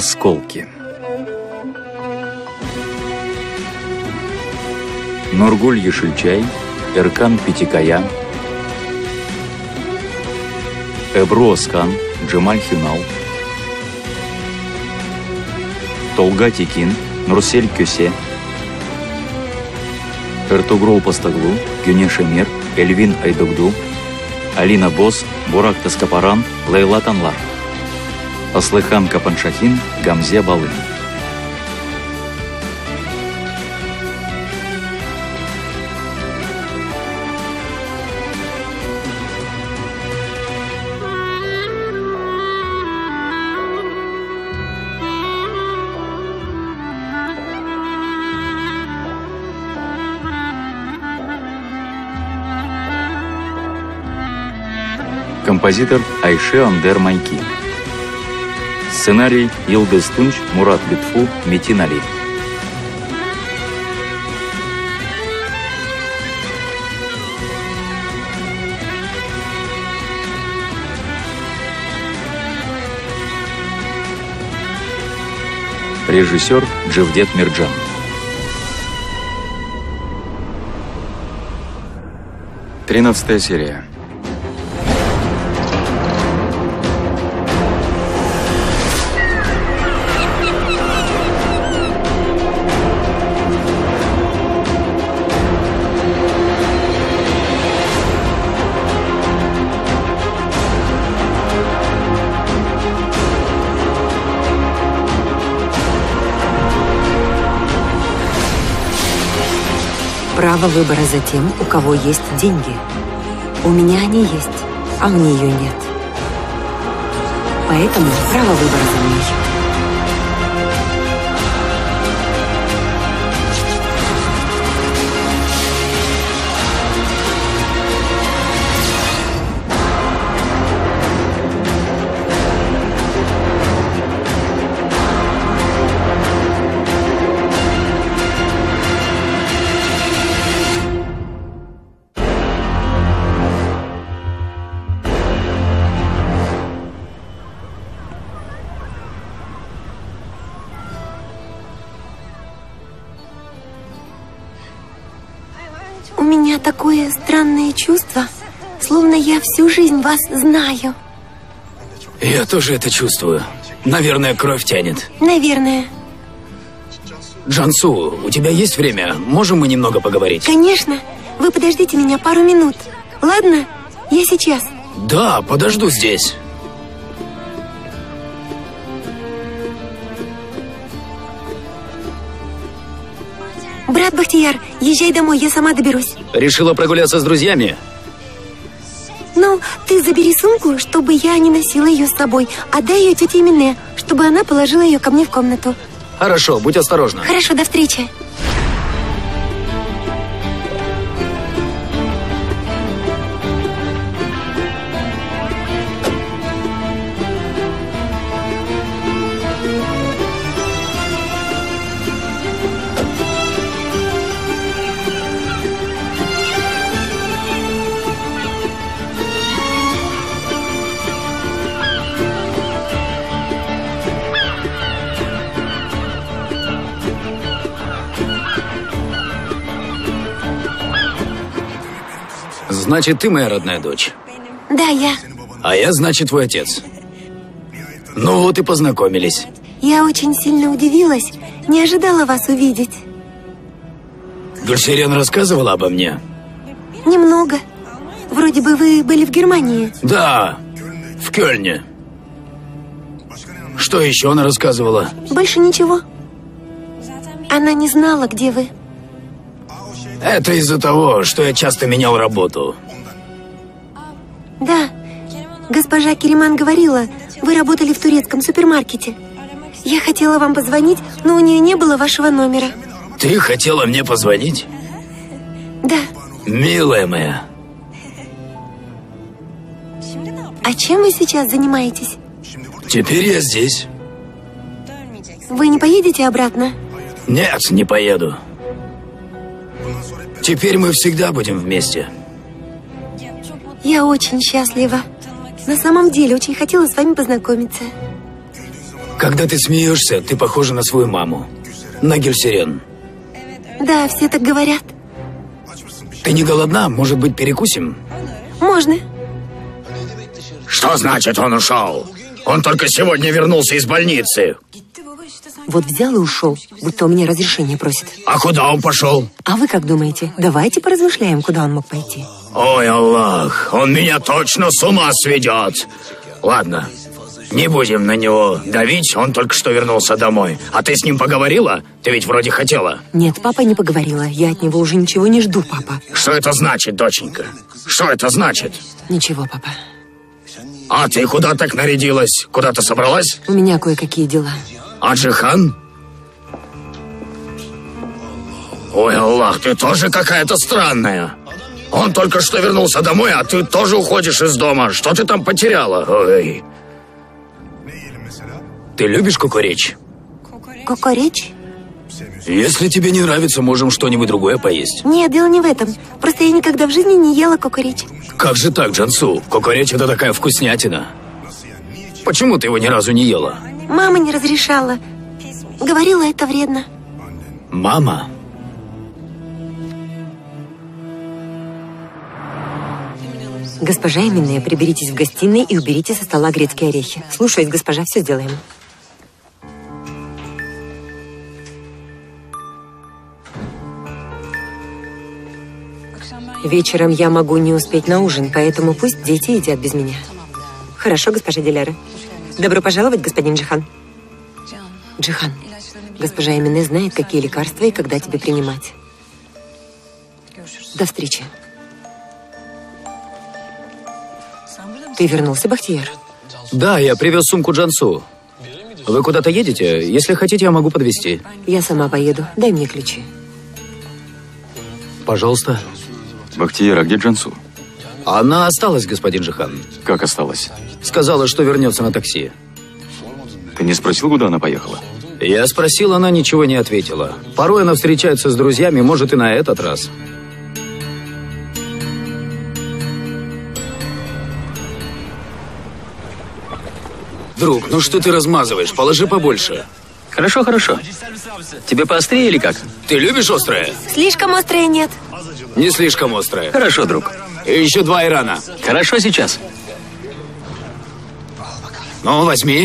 Осколки. Нургуль Ешильчай, Эркан Питикаян, Эбру Оскан, Джемаль Хюнал, Толга Тикин, Нурсель Кёсе, Эртугрул Пастаглу, Гюнеш Эмир, Эльвин Айдугду, Алина Бос, Бурак Таскапаран, Лейла Танлар, Аслыхан Капаншахин, Гамзе Балын. Композитор Айше Андер Майки. Сценарий Йылдыз Тунч, Мурат Лютфу, Метин Али. Режиссер Джевдет Мирджан. Тринадцатая серия. Право выбора за тем, у кого есть деньги. У меня они есть, а у нее нет. Поэтому право выбора за мной. У меня такое странное чувство, словно я всю жизнь вас знаю. Я тоже это чувствую. Наверное, кровь тянет. Наверное. Джансу, у тебя есть время? Можем мы немного поговорить? Конечно. Вы подождите меня пару минут. Ладно? Я сейчас. Да, подожду здесь. Брат Бахтияр, езжай домой, я сама доберусь. Решила прогуляться с друзьями? Ну, ты забери сумку, чтобы я не носила ее с собой. Отдай ее тете Мине, чтобы она положила ее ко мне в комнату. Хорошо, будь осторожна. Хорошо, до встречи. Значит, ты моя родная дочь. Да, я. А я, значит, твой отец. Ну вот и познакомились. Я очень сильно удивилась. Не ожидала вас увидеть. Гульсерен рассказывала обо мне? Немного. Вроде бы вы были в Германии. Да, в Кёльне. Что еще она рассказывала? Больше ничего. Она не знала, где вы. Это из-за того, что я часто менял работу. Да. Госпожа Кериман говорила, вы работали в турецком супермаркете. Я хотела вам позвонить, но у нее не было вашего номера. Ты хотела мне позвонить? Да. Милая моя. А чем вы сейчас занимаетесь? Теперь я здесь. Вы не поедете обратно? Нет, не поеду. Теперь мы всегда будем вместе. Я очень счастлива. На самом деле, очень хотела с вами познакомиться. Когда ты смеешься, ты похожа на свою маму. На Гельсерен. Да, все так говорят. Ты не голодна? Может быть, перекусим? Можно. Что значит он ушел? Он только сегодня вернулся из больницы. Вот взял и ушел, будто у меня разрешение просит. А куда он пошел? А вы как думаете? Давайте поразмышляем, куда он мог пойти. Ой, Аллах, он меня точно с ума сведет. Ладно, не будем на него давить, он только что вернулся домой. А ты с ним поговорила? Ты ведь вроде хотела. Нет, папа не поговорила. Я от него уже ничего не жду, папа. Что это значит, доченька? Что это значит? Ничего, папа. А ты куда так нарядилась? Куда-то собралась? У меня кое-какие дела. А Джихан? Ой, Аллах, ты тоже какая-то странная. Он только что вернулся домой, а ты тоже уходишь из дома. Что ты там потеряла? Ой. Ты любишь кукуречь? Кукуречь? Если тебе не нравится, можем что-нибудь другое поесть. Нет, дело не в этом. Просто я никогда в жизни не ела кукуречь. Как же так, Джансу? Кукуречь — это такая вкуснятина. Почему ты его ни разу не ела? Мама не разрешала. Говорила, это вредно. Мама? Госпожа Эмине, приберитесь в гостиной и уберите со стола грецкие орехи. Слушаюсь, госпожа, все сделаем. Вечером я могу не успеть на ужин, поэтому пусть дети едят без меня. Хорошо, госпожа Диляра. Добро пожаловать, господин Джихан. Джихан, госпожа Эмине знает, какие лекарства и когда тебе принимать. До встречи. Ты вернулся, Бахтияр? Да, я привез сумку Джансу. Вы куда-то едете? Если хотите, я могу подвезти. Я сама поеду. Дай мне ключи. Пожалуйста. Бахтияр, а где Джансу? Она осталась, господин Джихан. Как осталось? Сказала, что вернется на такси. Ты не спросил, куда она поехала? Я спросил, она ничего не ответила. Порой она встречается с друзьями, может, и на этот раз. Друг, ну что ты размазываешь? Положи побольше. Хорошо, хорошо. Тебе поострее или как? Ты любишь острое? Слишком острое нет. Не слишком острое. Хорошо, друг. И еще 2 айрана. Хорошо сейчас. Ну, возьми.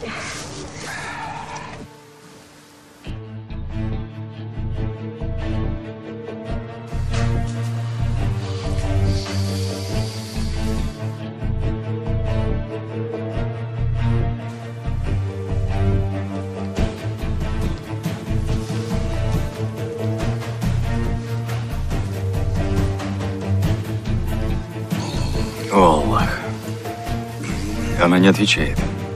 О, Аллах. Она не отвечает.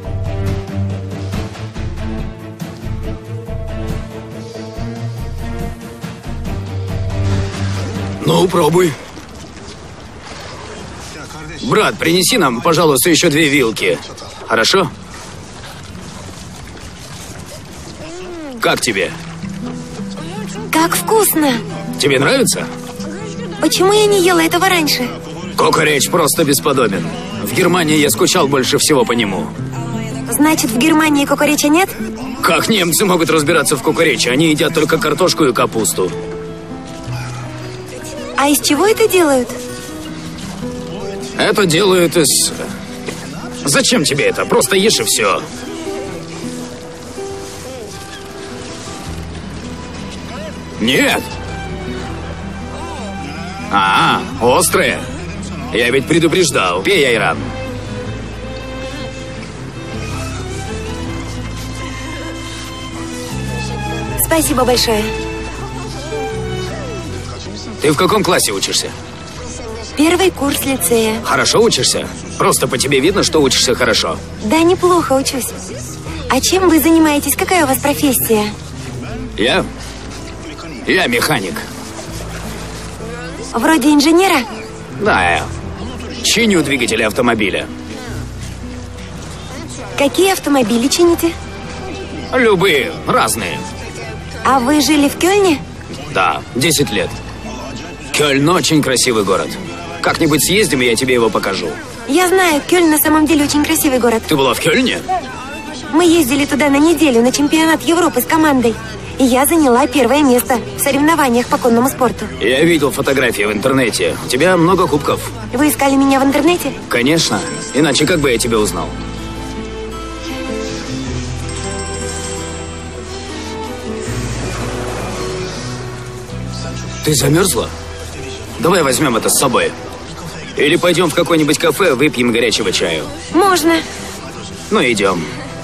Ну, пробуй. Брат, принеси нам, пожалуйста, еще 2 вилки. Хорошо? Как тебе? Как вкусно! Тебе нравится? Почему я не ела этого раньше? Кукуречь просто бесподобен. В Германии я скучал больше всего по нему. Значит, в Германии кукуреча нет? Как немцы могут разбираться в кукурече? Они едят только картошку и капусту. А из чего это делают? Это делают из... Зачем тебе это? Просто ешь и все. Нет. Острые. Я ведь предупреждал. Пей, айран. Спасибо большое. Ты в каком классе учишься? 1 курс лицея. Хорошо учишься? Просто по тебе видно, что учишься хорошо. Да, неплохо учусь. А чем вы занимаетесь? Какая у вас профессия? Я механик. Вроде инженера? Да, я чиню двигатели автомобиля. Какие автомобили чините? Любые, разные. А вы жили в Кёльне? Да, 10 лет. Кёльн очень красивый город. Как-нибудь съездим, и я тебе его покажу. Я знаю, Кёльн на самом деле очень красивый город. Ты была в Кёльне? Мы ездили туда на неделю на чемпионат Европы с командой. И я заняла первое место в соревнованиях по конному спорту. Я видел фотографии в интернете. У тебя много кубков. Вы искали меня в интернете? Конечно. Иначе как бы я тебя узнал? Ты замерзла? Давай возьмем это с собой. Или пойдем в какое-нибудь кафе, выпьем горячего чаю. Можно. Ну, идем.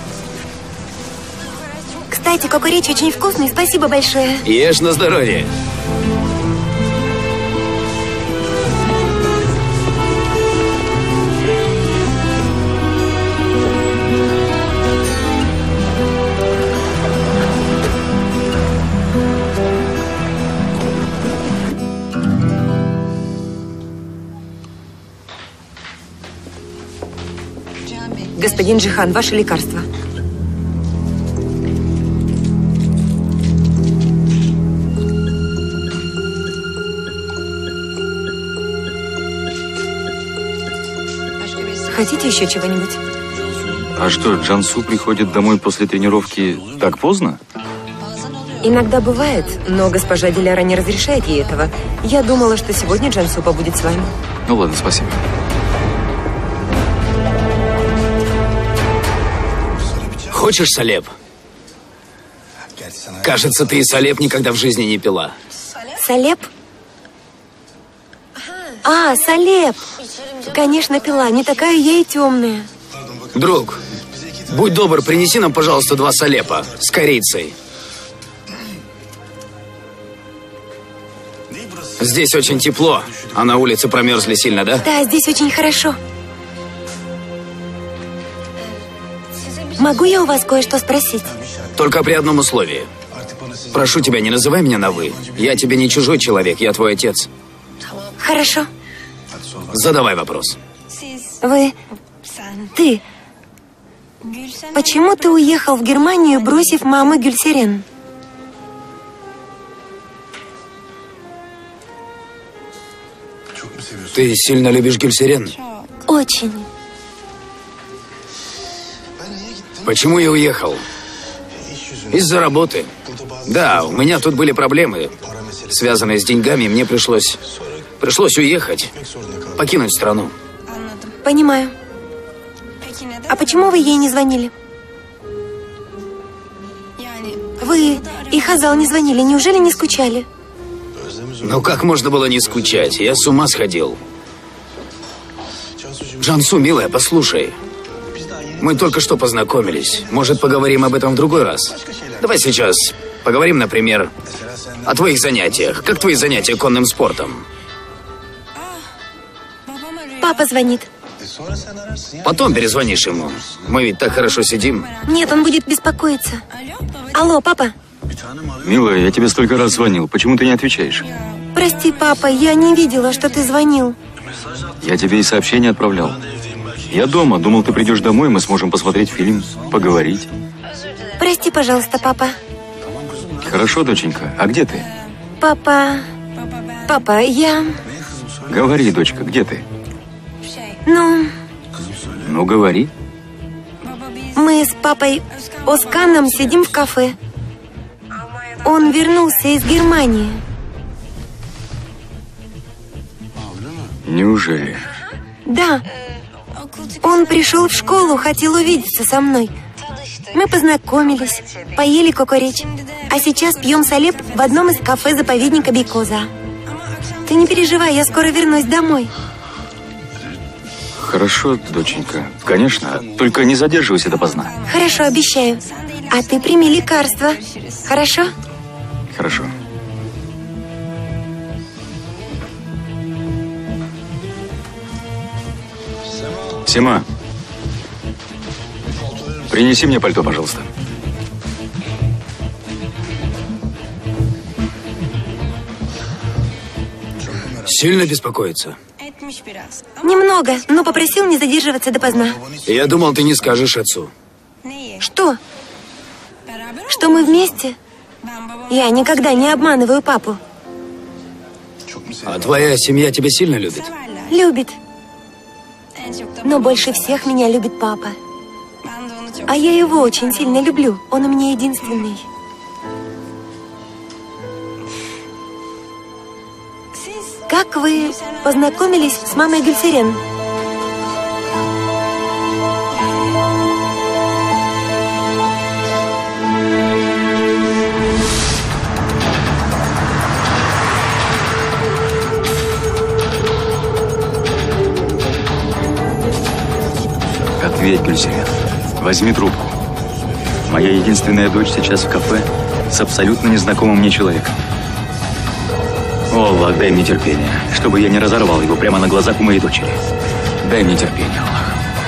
Кстати, кукурич очень вкусный, спасибо большое. Ешь на здоровье. Господин Джихан, ваше лекарство. Хотите еще чего-нибудь? А что, Джансу приходит домой после тренировки так поздно? Иногда бывает, но госпожа Диляра не разрешает ей этого. Я думала, что сегодня Джансу побудет с вами. Ну ладно, спасибо. Хочешь салеп? Кажется, ты и салеп никогда в жизни не пила. Салеп? А, салеп! Конечно, пила. Не такая я и темная. Друг, будь добр, принеси нам, пожалуйста, 2 салепа с корицей. Здесь очень тепло, а на улице промерзли сильно, да? Да, здесь очень хорошо. Могу я у вас кое-что спросить? Только при одном условии. Прошу тебя, не называй меня на «вы». Я тебе не чужой человек, я твой отец. Хорошо. Задавай вопрос. Ты. Почему ты уехал в Германию, бросив маму Гюльсерен? Ты сильно любишь Гюльсерен? Очень. Почему я уехал? Из-за работы. Да, у меня тут были проблемы, связанные с деньгами, мне пришлось уехать, покинуть страну. Понимаю. А почему вы ей не звонили? Вы и Хазал не звонили, неужели не скучали? Ну как можно было не скучать? Я с ума сходил. Джансу, милая, послушай. Мы только что познакомились. Может, поговорим об этом в другой раз? Давай сейчас поговорим, например, о твоих занятиях. Как твои занятия конным спортом? Папа звонит. Потом перезвонишь ему. Мы ведь так хорошо сидим. Нет, он будет беспокоиться. Алло, папа. Милая, я тебе столько раз звонил. Почему ты не отвечаешь? Прости, папа, я не видела, что ты звонил. Я тебе и сообщение отправлял. Я дома. Думал, ты придешь домой, мы сможем посмотреть фильм, поговорить. Прости, пожалуйста, папа. Хорошо, доченька. А где ты? Папа, я... Говори, дочка, где ты? Ну, говори. Мы с папой Осканом сидим в кафе. Он вернулся из Германии. Неужели? Да. Он пришел в школу, хотел увидеться со мной. Мы познакомились, поели кукурич. А сейчас пьем салеп в одном из кафе заповедника Бейкоза. Ты не переживай, я скоро вернусь домой. Хорошо, доченька. Конечно, только не задерживайся допоздна. Хорошо, обещаю. А ты прими лекарство. Хорошо? Хорошо. Сима, принеси мне пальто, пожалуйста. Сильно беспокоится? Немного, но попросил не задерживаться допоздна. Я думал, ты не скажешь отцу. Что? Что мы вместе? Я никогда не обманываю папу. А твоя семья тебя сильно любит? Любит. Но больше всех меня любит папа. А я его очень сильно люблю. Он у меня единственный. Как вы познакомились с мамой Гюльсерен? Ответь, Гюльсерен. Возьми трубку. Моя единственная дочь сейчас в кафе с абсолютно незнакомым мне человеком. О, Аллах, дай мне терпение, чтобы я не разорвал его прямо на глазах у моей дочери. Дай мне терпение, Аллах.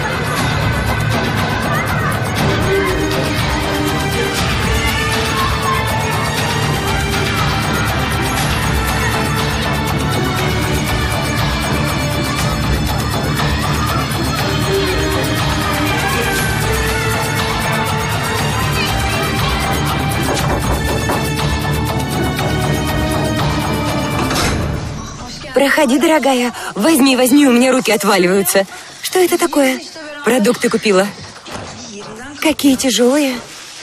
Проходи, дорогая. Возьми, возьми, у меня руки отваливаются. Что это такое? Продукты купила. Какие тяжелые.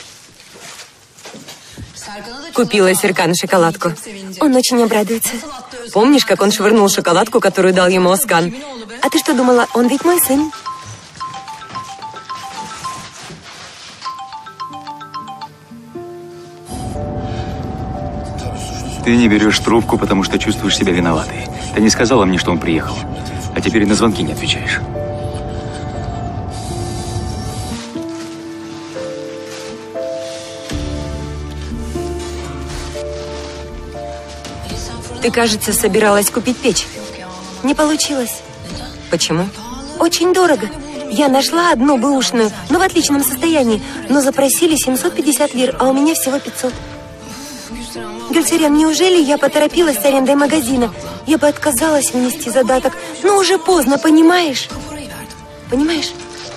Купила Серкану шоколадку. Он очень обрадуется. Помнишь, как он швырнул шоколадку, которую дал ему Оскан? А ты что думала, он ведь мой сын? Ты не берешь трубку, потому что чувствуешь себя виноватой. Ты не сказала мне, что он приехал. А теперь и на звонки не отвечаешь. Ты, кажется, собиралась купить печь. Не получилось. Почему? Очень дорого. Я нашла одну бэушную, но в отличном состоянии. Но запросили 750 лир, а у меня всего 500. Гюльсерен, неужели я поторопилась с арендой магазина? Я бы отказалась внести задаток, но уже поздно, понимаешь? Понимаешь?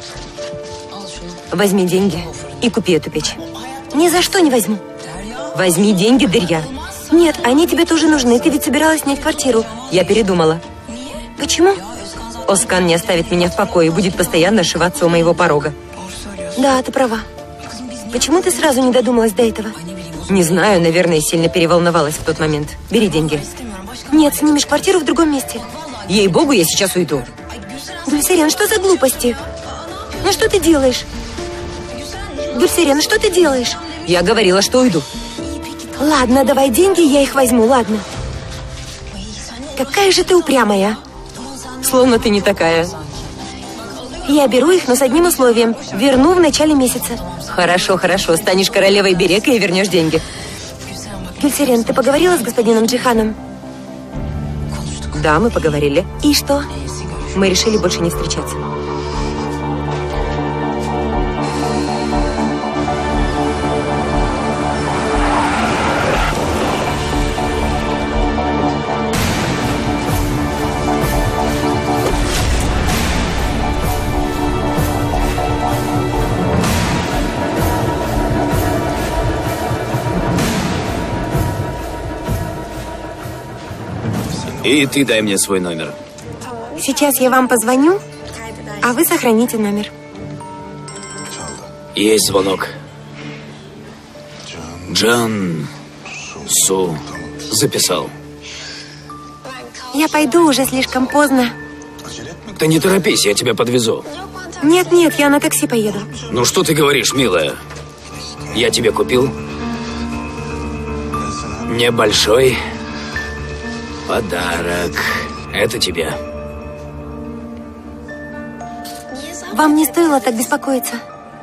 Возьми деньги и купи эту печь. Ни за что не возьму. Возьми деньги, Дерья. Нет, они тебе тоже нужны. Ты ведь собиралась снять квартиру. Я передумала. Почему? Оскан не оставит меня в покое и будет постоянно ошиваться у моего порога. Да, ты права. Почему ты сразу не додумалась до этого? Не знаю, наверное, сильно переволновалась в тот момент. Бери деньги. Нет, снимешь квартиру в другом месте. Ей-богу, я сейчас уйду. Гюльсерен, что за глупости? Ну что ты делаешь? Гюльсерен, что ты делаешь? Я говорила, что уйду. Ладно, давай деньги, я их возьму, ладно. Какая же ты упрямая. Словно ты не такая. Я беру их, но с одним условием. Верну в начале месяца. Хорошо, хорошо. Станешь королевой Берека и вернешь деньги. Гюльсерен, ты поговорила с господином Джиханом? Да, мы поговорили. И что? Мы решили больше не встречаться. И ты дай мне свой номер. Сейчас я вам позвоню, а вы сохраните номер. Есть звонок. Джан Су. Записал. Я пойду, уже слишком поздно. Ты не торопись, я тебя подвезу. Нет, нет, я на такси поеду. Ну что ты говоришь, милая? Я тебе купил небольшой подарок. Это тебе. Вам не стоило так беспокоиться.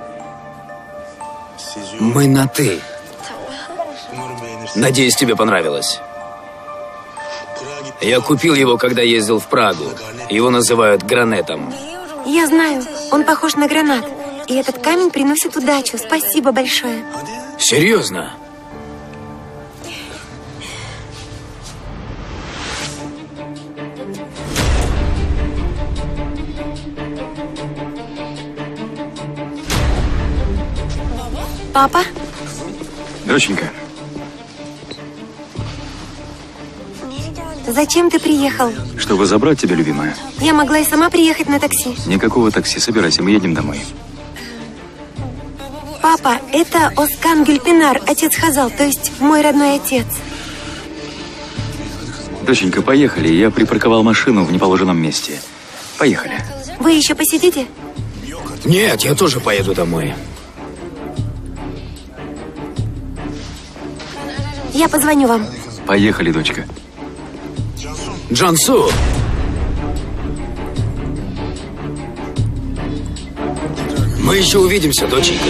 Мы на «ты». Надеюсь, тебе понравилось. Я купил его, когда ездил в Прагу. Его называют гранатом. Я знаю, он похож на гранат. И этот камень приносит удачу. Спасибо большое. Серьезно? Папа? Доченька. Зачем ты приехал? Чтобы забрать тебя, любимая. Я могла и сама приехать на такси. Никакого такси. Собирайся, мы едем домой. Папа, это Оскан Гюльпинар, отец Хазал, то есть мой родной отец. Доченька, поехали. Я припарковал машину в неположенном месте. Поехали. Вы еще посидите? Нет, я тоже поеду домой. Я позвоню вам. Поехали, дочка. Джансу! Мы еще увидимся, доченька.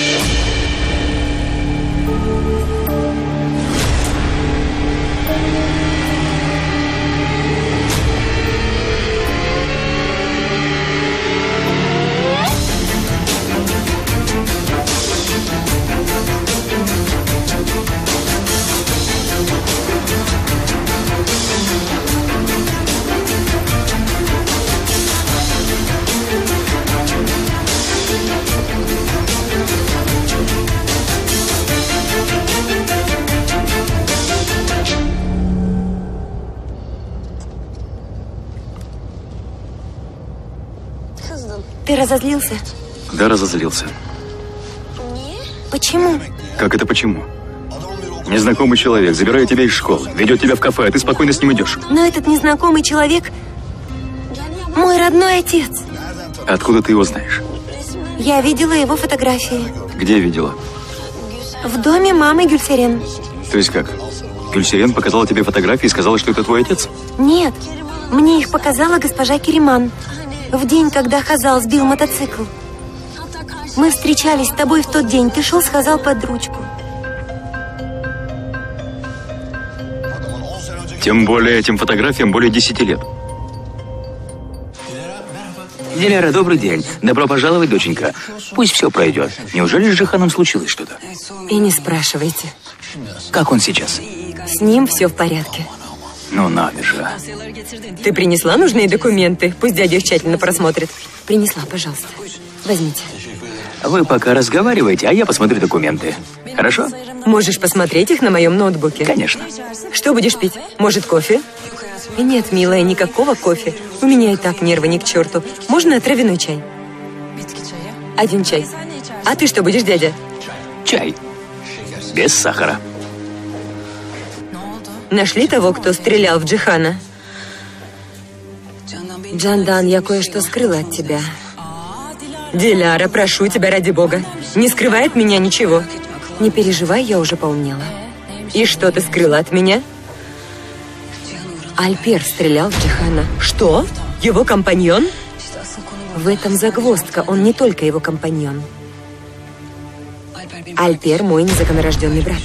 Ты разозлился? Да, разозлился. Почему? Как это почему? Незнакомый человек забирает тебя из школы, ведет тебя в кафе, а ты спокойно с ним идешь. Но этот незнакомый человек мой родной отец. Откуда ты его знаешь? Я видела его фотографии. Где видела? В доме мамы Гюльсерен. То есть как? Гюльсерен показала тебе фотографии и сказала, что это твой отец? Нет, мне их показала госпожа Кериман. В день, когда Хазал сбил мотоцикл. Мы встречались с тобой в тот день. Ты шел с Хазал под ручку. Тем более этим фотографиям более 10 лет. Диляра, добрый день. Добро пожаловать, доченька. Пусть все пройдет. Неужели с Джиханом случилось что-то? И не спрашивайте. Как он сейчас? С ним все в порядке. Ну надо же. Ты принесла нужные документы? Пусть дядя их тщательно просмотрит. Принесла, пожалуйста. Возьмите. Вы пока разговаривайте, а я посмотрю документы. Хорошо? Можешь посмотреть их на моем ноутбуке. Конечно. Что будешь пить? Может, кофе? Нет, милая, никакого кофе. У меня и так нервы ни к черту. Можно травяной чай? 1 чай. А ты что будешь, дядя? Чай. Без сахара. Нашли того, кто стрелял в Джихана? Джандан, я кое-что скрыла от тебя. Диляра, прошу тебя, ради бога. Не скрывай от меня ничего. Не переживай, я уже поумнела. И что ты скрыла от меня? Альпер стрелял в Джихана. Что? Его компаньон? В этом загвоздка, он не только его компаньон. Альпер мой незаконнорожденный брат.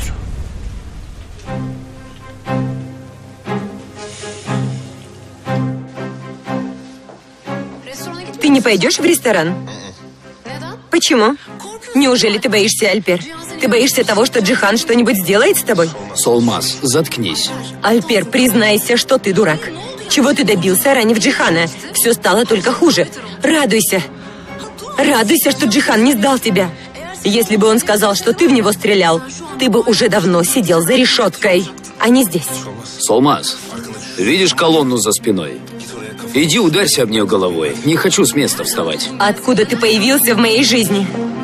Ты не пойдешь в ресторан? Почему? Неужели ты боишься, Альпер? Ты боишься того, что Джихан что-нибудь сделает с тобой? Солмаз, заткнись. Альпер, признайся, что ты дурак. Чего ты добился, ранив Джихана? Все стало только хуже. Радуйся. Радуйся, что Джихан не сдал тебя. Если бы он сказал, что ты в него стрелял, ты бы уже давно сидел за решеткой, а не здесь. Солмаз, видишь колонну за спиной? Иди ударься об нее головой. Не хочу с места вставать. Откуда ты появился в моей жизни?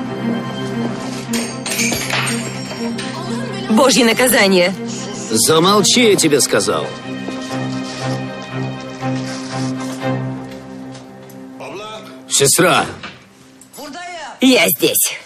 Божье наказание. Замолчи, я тебе сказал. Сестра. Я здесь.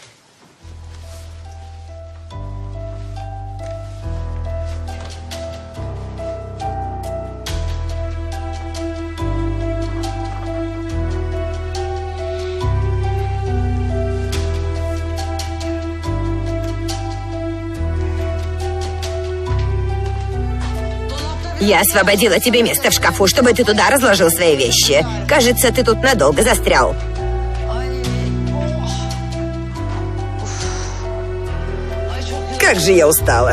Я освободила тебе место в шкафу, чтобы ты туда разложил свои вещи. Кажется, ты тут надолго застрял. Как же я устала.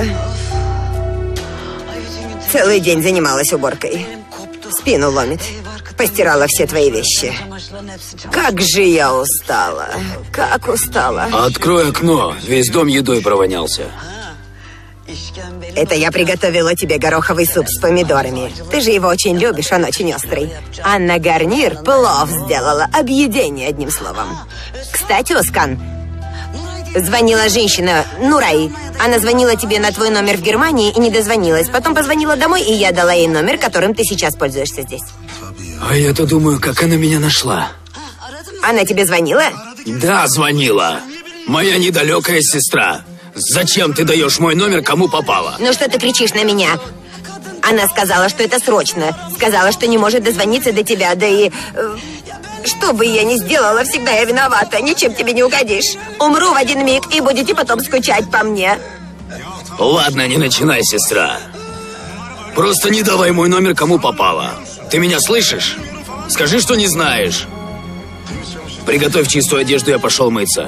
Целый день занималась уборкой. Спину ломит. Постирала все твои вещи. Как же я устала. Как устала. Открой окно. Весь дом едой провонялся. Это я приготовила тебе гороховый суп с помидорами. Ты же его очень любишь, он очень острый. А на гарнир плов сделала. Объедение, одним словом. Кстати, Оскан, Звонила женщина, Нурай. Она звонила тебе на твой номер в Германии и не дозвонилась. Потом позвонила домой, и я дала ей номер, которым ты сейчас пользуешься здесь. А я-то думаю, как она меня нашла. Она тебе звонила? Да, звонила. Моя недалекая сестра. Зачем ты даешь мой номер, кому попало? Ну что ты кричишь на меня? Она сказала, что это срочно. Сказала, что не может дозвониться до тебя, да и... Что бы я ни сделала, всегда я виновата. Ничем тебе не угодишь. Умру в один миг, и будете потом скучать по мне. Ладно, не начинай, сестра. Просто не давай мой номер, кому попало. Ты меня слышишь? Скажи, что не знаешь. Приготовь чистую одежду, я пошел мыться.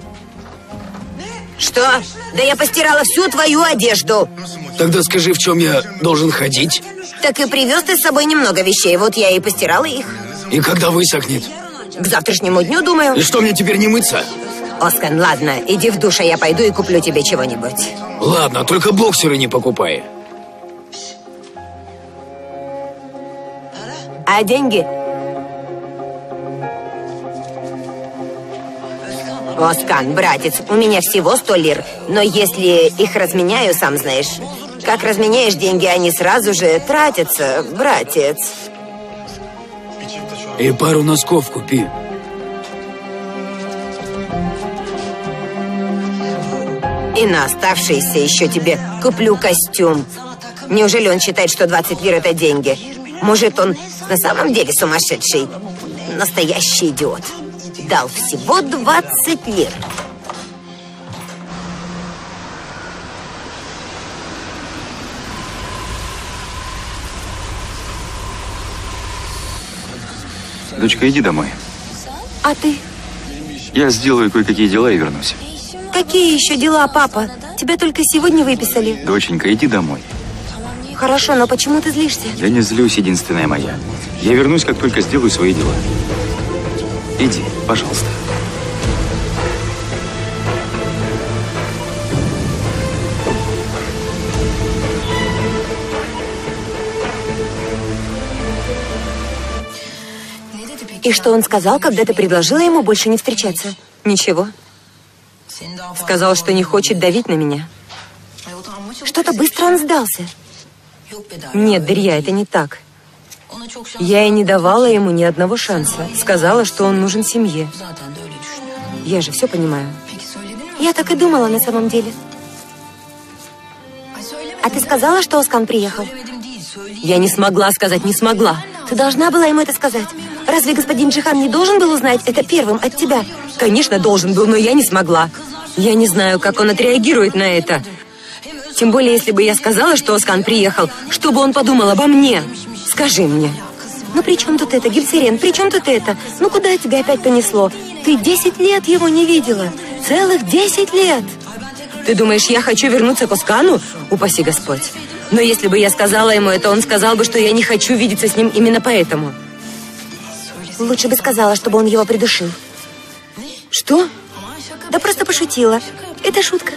Что? Да я постирала всю твою одежду. Тогда скажи, в чем я должен ходить? Так и привез ты с собой немного вещей. Вот я и постирала их. И когда высохнет? К завтрашнему дню, думаю. И что, мне теперь не мыться? Оскан, ладно, иди в душ, а я пойду и куплю тебе чего-нибудь. Ладно, только боксеры не покупай. А деньги? Оскан, братец, у меня всего 100 лир. Но если их разменяю, сам знаешь, как разменяешь деньги, они сразу же тратятся, братец. И пару носков купи. И на оставшиеся еще тебе куплю костюм. Неужели он считает, что 20 лир это деньги? Может, он на самом деле сумасшедший? Настоящий идиот. Дал всего 20 лир. Дочка, иди домой. А ты? Я сделаю кое-какие дела и вернусь. Какие еще дела, папа? Тебя только сегодня выписали. Доченька, иди домой. Хорошо, но почему ты злишься? Я не злюсь, единственная моя. Я вернусь, как только сделаю свои дела. Иди, пожалуйста. И что он сказал, когда ты предложила ему больше не встречаться? Ничего. Сказал, что не хочет давить на меня. Что-то быстро он сдался. Нет, Дарья, это не так. Я и не давала ему ни одного шанса. Сказала, что он нужен семье. Я же все понимаю. Я так и думала на самом деле. А ты сказала, что Оскан приехал? Я не смогла сказать, не смогла. Ты должна была ему это сказать. Разве господин Джихан не должен был узнать это первым от тебя? Конечно, должен был, но я не смогла. Я не знаю, как он отреагирует на это. Тем более, если бы я сказала, что Оскан приехал, что бы он подумал обо мне? Скажи мне. Ну при чем тут это, Гюльсерен, при чем тут это? Ну куда тебя опять понесло? Ты 10 лет его не видела. Целых 10 лет. Ты думаешь, я хочу вернуться к Оскану? Упаси Господь. Но если бы я сказала ему это, он сказал бы, что я не хочу видеться с ним именно поэтому. Лучше бы сказала, чтобы он его придушил. Что? Да просто пошутила. Это шутка.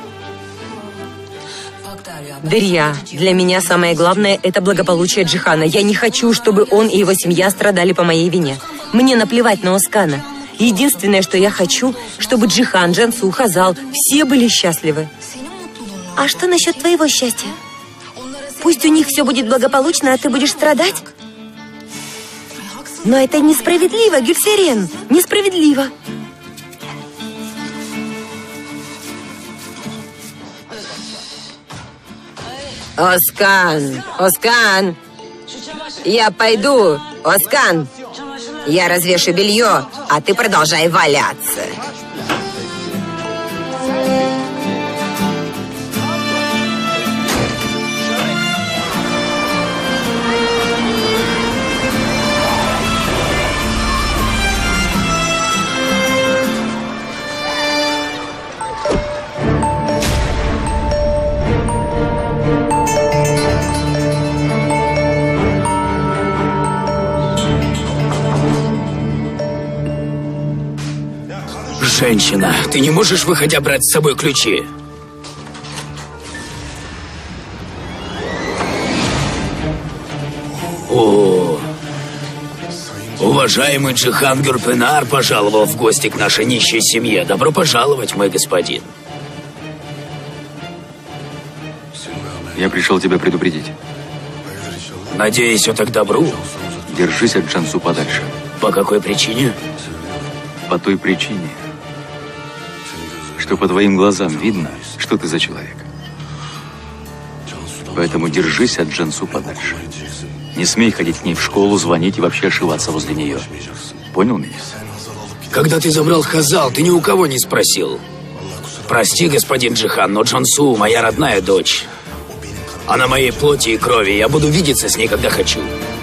Дарья, для меня самое главное – это благополучие Джихана. Я не хочу, чтобы он и его семья страдали по моей вине. Мне наплевать на Оскана. Единственное, что я хочу, чтобы Джихан, Джансу, Хазал все были счастливы. А что насчет твоего счастья? Пусть у них все будет благополучно, а ты будешь страдать? Но это несправедливо, Гюльсерен, несправедливо. Оскан, Оскан, я пойду, Оскан. Я развешу белье, а ты продолжай валяться. Женщина, ты не можешь, выходя, брать с собой ключи? Уважаемый Джихан Гюрпинар пожаловал в гости к нашей нищей семье. Добро пожаловать, мой господин. Я пришел тебя предупредить. Надеюсь, это к добру. Держись от Джансу подальше. По какой причине? По той причине, что по твоим глазам видно, что ты за человек. Поэтому держись от Джансу подальше. Не смей ходить к ней в школу, звонить и вообще ошиваться возле нее. Понял меня? Когда ты забрал Хазал, ты ни у кого не спросил. Прости, господин Джихан, но Джансу моя родная дочь. Она моей плоти и крови, я буду видеться с ней, когда хочу.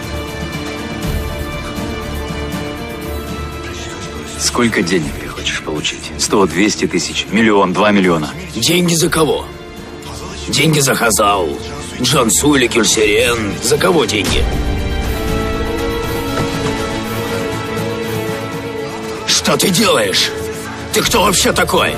Сколько денег ты хочешь получить? 100, 200 тысяч, миллион, 2 миллиона? Деньги за кого? Деньги за Хазал, Джансу или Гюльсерен. За кого деньги? Что ты делаешь? Ты кто вообще такой?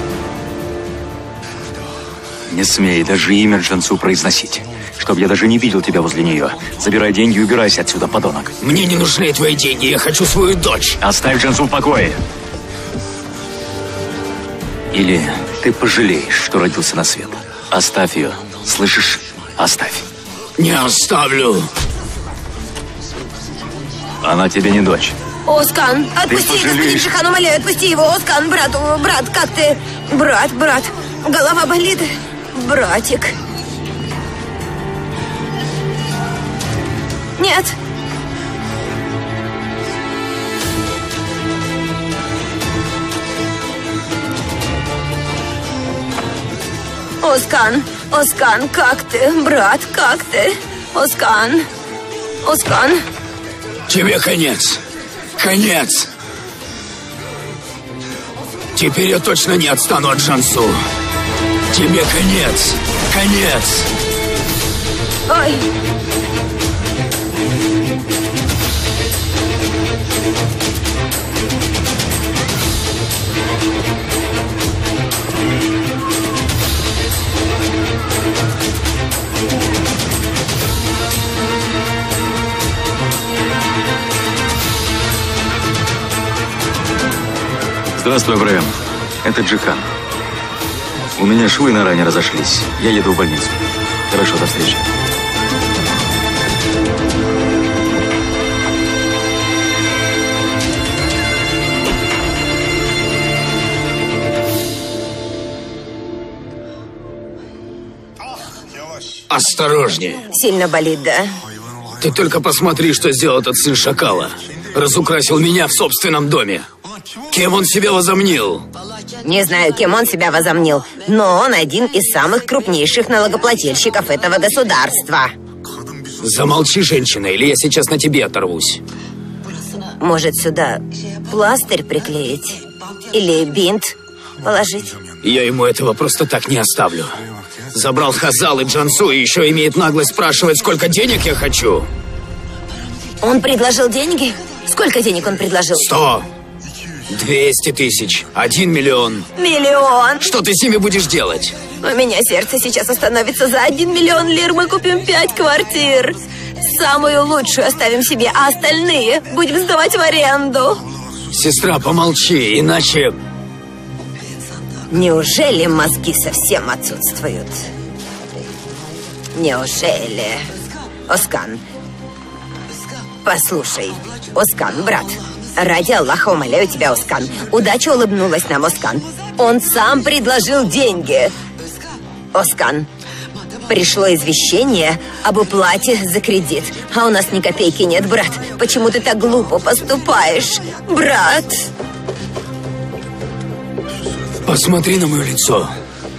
Не смей даже имя Джансу произносить. Чтоб я даже не видел тебя возле нее. Забирай деньги и убирайся отсюда, подонок. Мне не нужны твои деньги, я хочу свою дочь. Оставь Джансу в покое. Или ты пожалеешь, что родился на свет. Оставь ее. Слышишь? Оставь. Не оставлю. Она тебе не дочь. Оскан, отпусти, господин Джихан, умоляю, отпусти его. Оскан, брат, как ты? Брат, голова болит. Братик. Нет. Оскан, как ты? Брат, как ты? Оскан. Тебе конец. Конец. Теперь я точно не отстану от Джансу. Тебе конец. Конец. Ой. Здравствуй, Брэм. Это Джихан. У меня швы на ране разошлись. Я еду в больницу. Хорошо, до встречи. Осторожнее. Сильно болит, да? Ты только посмотри, что сделал этот сын шакала. Разукрасил меня в собственном доме. Кем он себя возомнил? Не знаю, кем он себя возомнил, но он один из самых крупнейших налогоплательщиков этого государства. Замолчи, женщина, или я сейчас на тебе оторвусь. Может, сюда пластырь приклеить? Или бинт положить? Я ему этого просто так не оставлю. Забрал Хазал и Джансу, и еще имеет наглость спрашивать, сколько денег я хочу. Он предложил деньги? Сколько денег он предложил? 100, 200 тысяч, 1 миллион. Миллион? Что ты с ними будешь делать? У меня сердце сейчас остановится. За 1 миллион лир мы купим 5 квартир. Самую лучшую оставим себе, а остальные будем сдавать в аренду. Сестра, помолчи, иначе... Неужели мозги совсем отсутствуют? Неужели? Оскан, послушай, Оскан, брат, ради Аллаха умоляю тебя, Оскан. Удача улыбнулась нам, Оскан. Он сам предложил деньги. Оскан, пришло извещение об уплате за кредит, а у нас ни копейки нет, брат. Почему ты так глупо поступаешь, брат? Посмотри на мое лицо.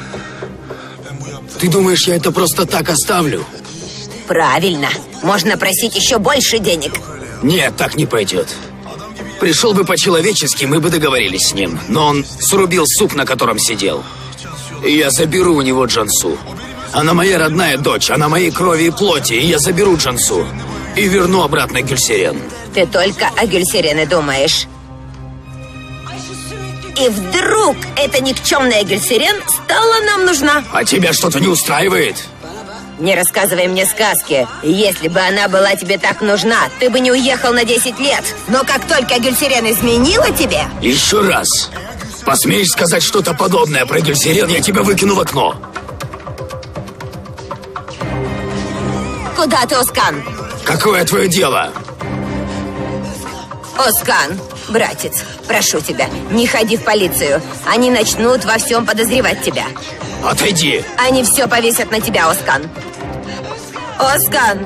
Ты думаешь, я это просто так оставлю? Правильно. Можно просить еще больше денег. Нет, так не пойдет. Пришел бы по-человечески, мы бы договорились с ним. Но он срубил суп, на котором сидел. И я заберу у него Джансу. Она моя родная дочь, она моей крови и плоти. И я заберу Джансу. И верну обратно Гюльсерен. Ты только о Гюльсерене думаешь. И вдруг эта никчемная Гюльсерен стала нам нужна. А тебя что-то не устраивает? Не рассказывай мне сказки. Если бы она была тебе так нужна, ты бы не уехал на 10 лет. Но как только Гюльсерен изменила тебе... Еще раз. Посмеешь сказать что-то подобное про Гюльсерен, я тебя выкину в окно. Куда ты, Оскан? Какое твое дело? Оскан, братец, прошу тебя, не ходи в полицию. Они начнут во всем подозревать тебя. Отойди. Они все повесят на тебя, Оскан. Оскан!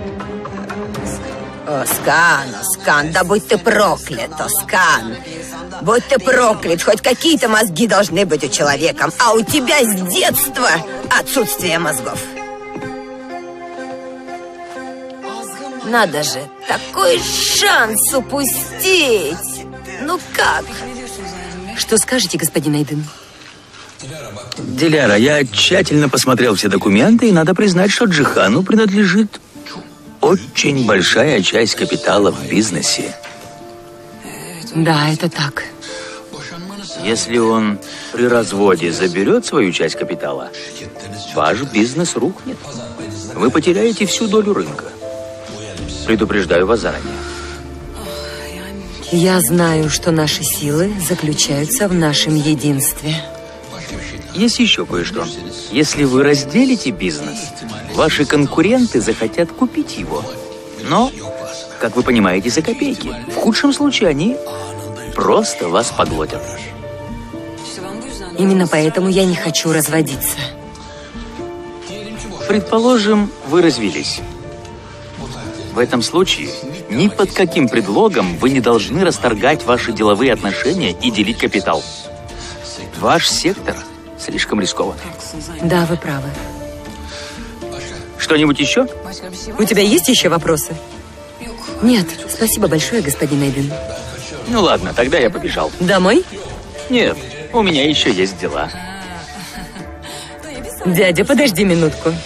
Оскан, да будь ты проклят, Оскан. Будь ты проклят, хоть какие-то мозги должны быть у человека, а у тебя с детства отсутствие мозгов. Надо же, такой шанс упустить. Ну как? Что скажете, господин Эйден? Диляра, я тщательно посмотрел все документы, и надо признать, что Джихану принадлежит очень большая часть капитала в бизнесе. Да, это так. Если он при разводе заберет свою часть капитала, ваш бизнес рухнет. Вы потеряете всю долю рынка. Предупреждаю вас заранее. Я знаю, что наши силы заключаются в нашем единстве. Есть еще кое-что. Если вы разделите бизнес, ваши конкуренты захотят купить его. Но, как вы понимаете, за копейки. В худшем случае они просто вас поглотят. Именно поэтому я не хочу разводиться. Предположим, вы развелись. В этом случае ни под каким предлогом вы не должны расторгать ваши деловые отношения и делить капитал. Ваш сектор слишком рискован. Да, вы правы. Что-нибудь еще? У тебя есть еще вопросы? Нет, спасибо большое, господин Эйден. Ну ладно, тогда я побежал. Домой? Нет, у меня еще есть дела. Дядя, подожди минутку.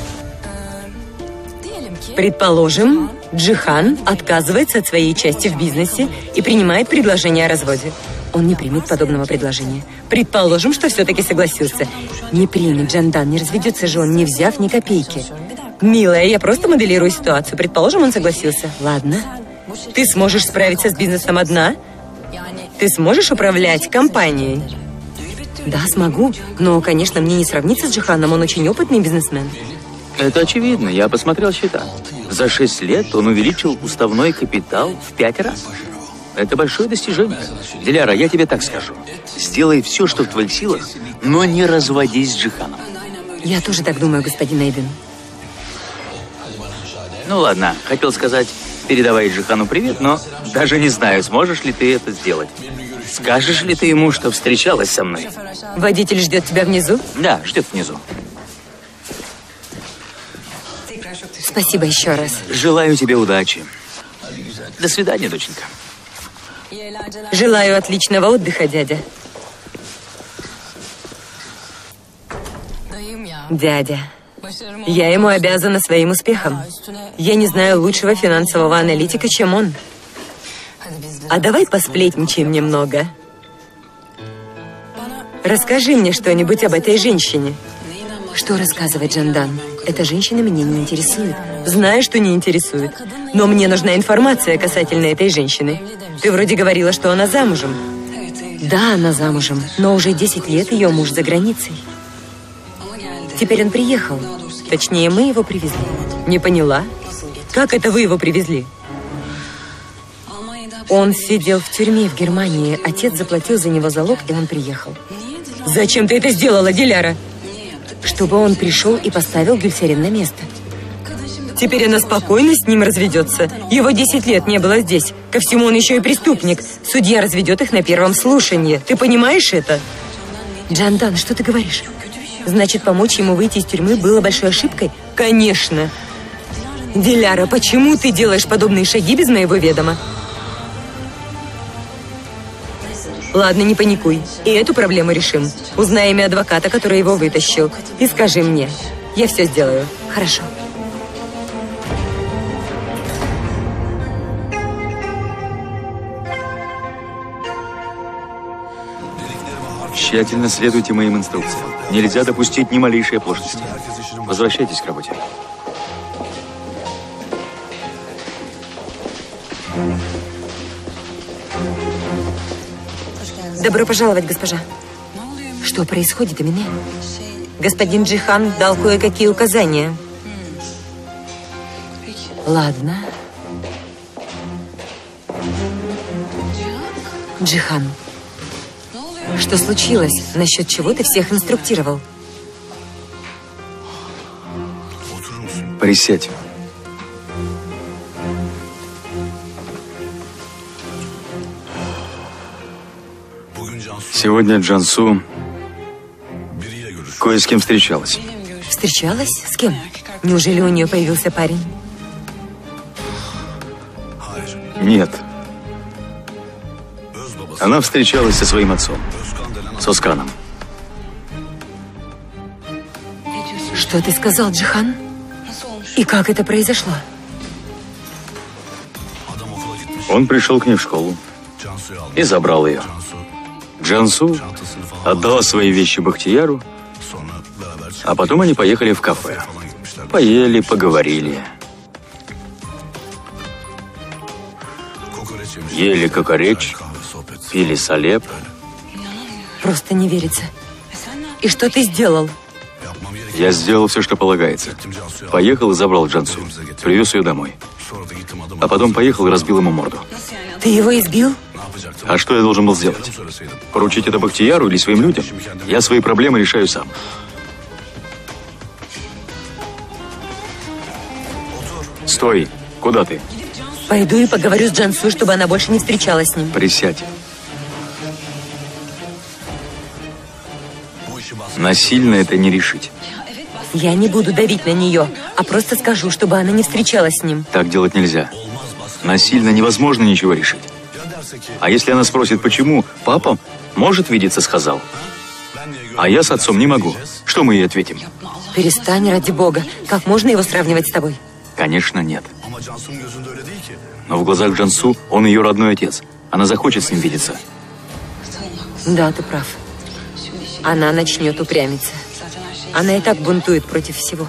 Предположим, Джихан отказывается от своей части в бизнесе и принимает предложение о разводе. Он не примет подобного предложения. Предположим, что все-таки согласился. Не примет, Джандан, не разведется же он, не взяв ни копейки. Милая, я просто моделирую ситуацию. Предположим, он согласился. Ладно. Ты сможешь справиться с бизнесом одна? Ты сможешь управлять компанией? Да, смогу. Но, конечно, мне не сравниться с Джиханом, он очень опытный бизнесмен. Это очевидно, я посмотрел счета. За 6 лет он увеличил уставной капитал в 5 раз. Это большое достижение. Диляра, я тебе так скажу. Сделай все, что в твоих силах, но не разводись с Джиханом. Я тоже так думаю, господин Эйден. Ну ладно, хотел сказать, передавай Джихану привет, но даже не знаю, сможешь ли ты это сделать. Скажешь ли ты ему, что встречалась со мной? Водитель ждет тебя внизу? Да, ждет внизу. Спасибо еще раз. Желаю тебе удачи. До свидания, доченька. Желаю отличного отдыха, дядя. Дядя, я ему обязана своим успехом. Я не знаю лучшего финансового аналитика, чем он. А давай посплетничаем немного. Расскажи мне что-нибудь об этой женщине. Что рассказывать, Джандан? Эта женщина меня не интересует. Знаю, что не интересует. Но мне нужна информация касательно этой женщины. Ты вроде говорила, что она замужем. Да, она замужем, но уже 10 лет ее муж за границей. Теперь он приехал. Точнее, мы его привезли. Не поняла? Как это вы его привезли? Он сидел в тюрьме в Германии. Отец заплатил за него залог, и он приехал. Зачем ты это сделала, Диляра? Чтобы он пришел и поставил Гюльсерен на место. Теперь она спокойно с ним разведется. Его 10 лет не было здесь. Ко всему он еще и преступник. Судья разведет их на первом слушании. Ты понимаешь это? Джандан, что ты говоришь? Значит, помочь ему выйти из тюрьмы было большой ошибкой? Конечно. Диляра, почему ты делаешь подобные шаги без моего ведома? Ладно, не паникуй. И эту проблему решим. Узнай имя адвоката, который его вытащил. И скажи мне. Я все сделаю. Хорошо. Тщательно следуйте моим инструкциям. Нельзя допустить ни малейшей оплошности. Возвращайтесь к работе. Добро пожаловать, госпожа. Что происходит, Эмине? Господин Джихан дал кое-какие указания. Ладно. Джихан, что случилось? Насчет чего ты всех инструктировал? Присядь. Сегодня Джансу кое с кем встречалась. Встречалась? С кем? Неужели у нее появился парень? Нет. Она встречалась со своим отцом, с Осканом. Что ты сказал, Джихан? И как это произошло? Он пришел к ней в школу и забрал ее. Джансу отдала свои вещи Бахтияру, а потом они поехали в кафе. Поели, поговорили. Ели кокореч, пили салеп. Просто не верится. И что ты сделал? Я сделал все, что полагается. Поехал и забрал Джансу. Привез ее домой. А потом поехал и разбил ему морду. Ты его избил? А что я должен был сделать? Поручить это Бахтияру или своим людям? Я свои проблемы решаю сам. Стой! Куда ты? Пойду и поговорю с Джансу, чтобы она больше не встречалась с ним. Присядь. Насильно это не решить. Я не буду давить на нее, а просто скажу, чтобы она не встречалась с ним. Так делать нельзя. Насильно невозможно ничего решить. А если она спросит, почему, папа может видеться с Хазал, а я с отцом не могу, что мы ей ответим? Перестань, ради бога. Как можно его сравнивать с тобой? Конечно, нет. Но в глазах Джансу он ее родной отец. Она захочет с ним видеться. Да, ты прав. Она начнет упрямиться. Она и так бунтует против всего.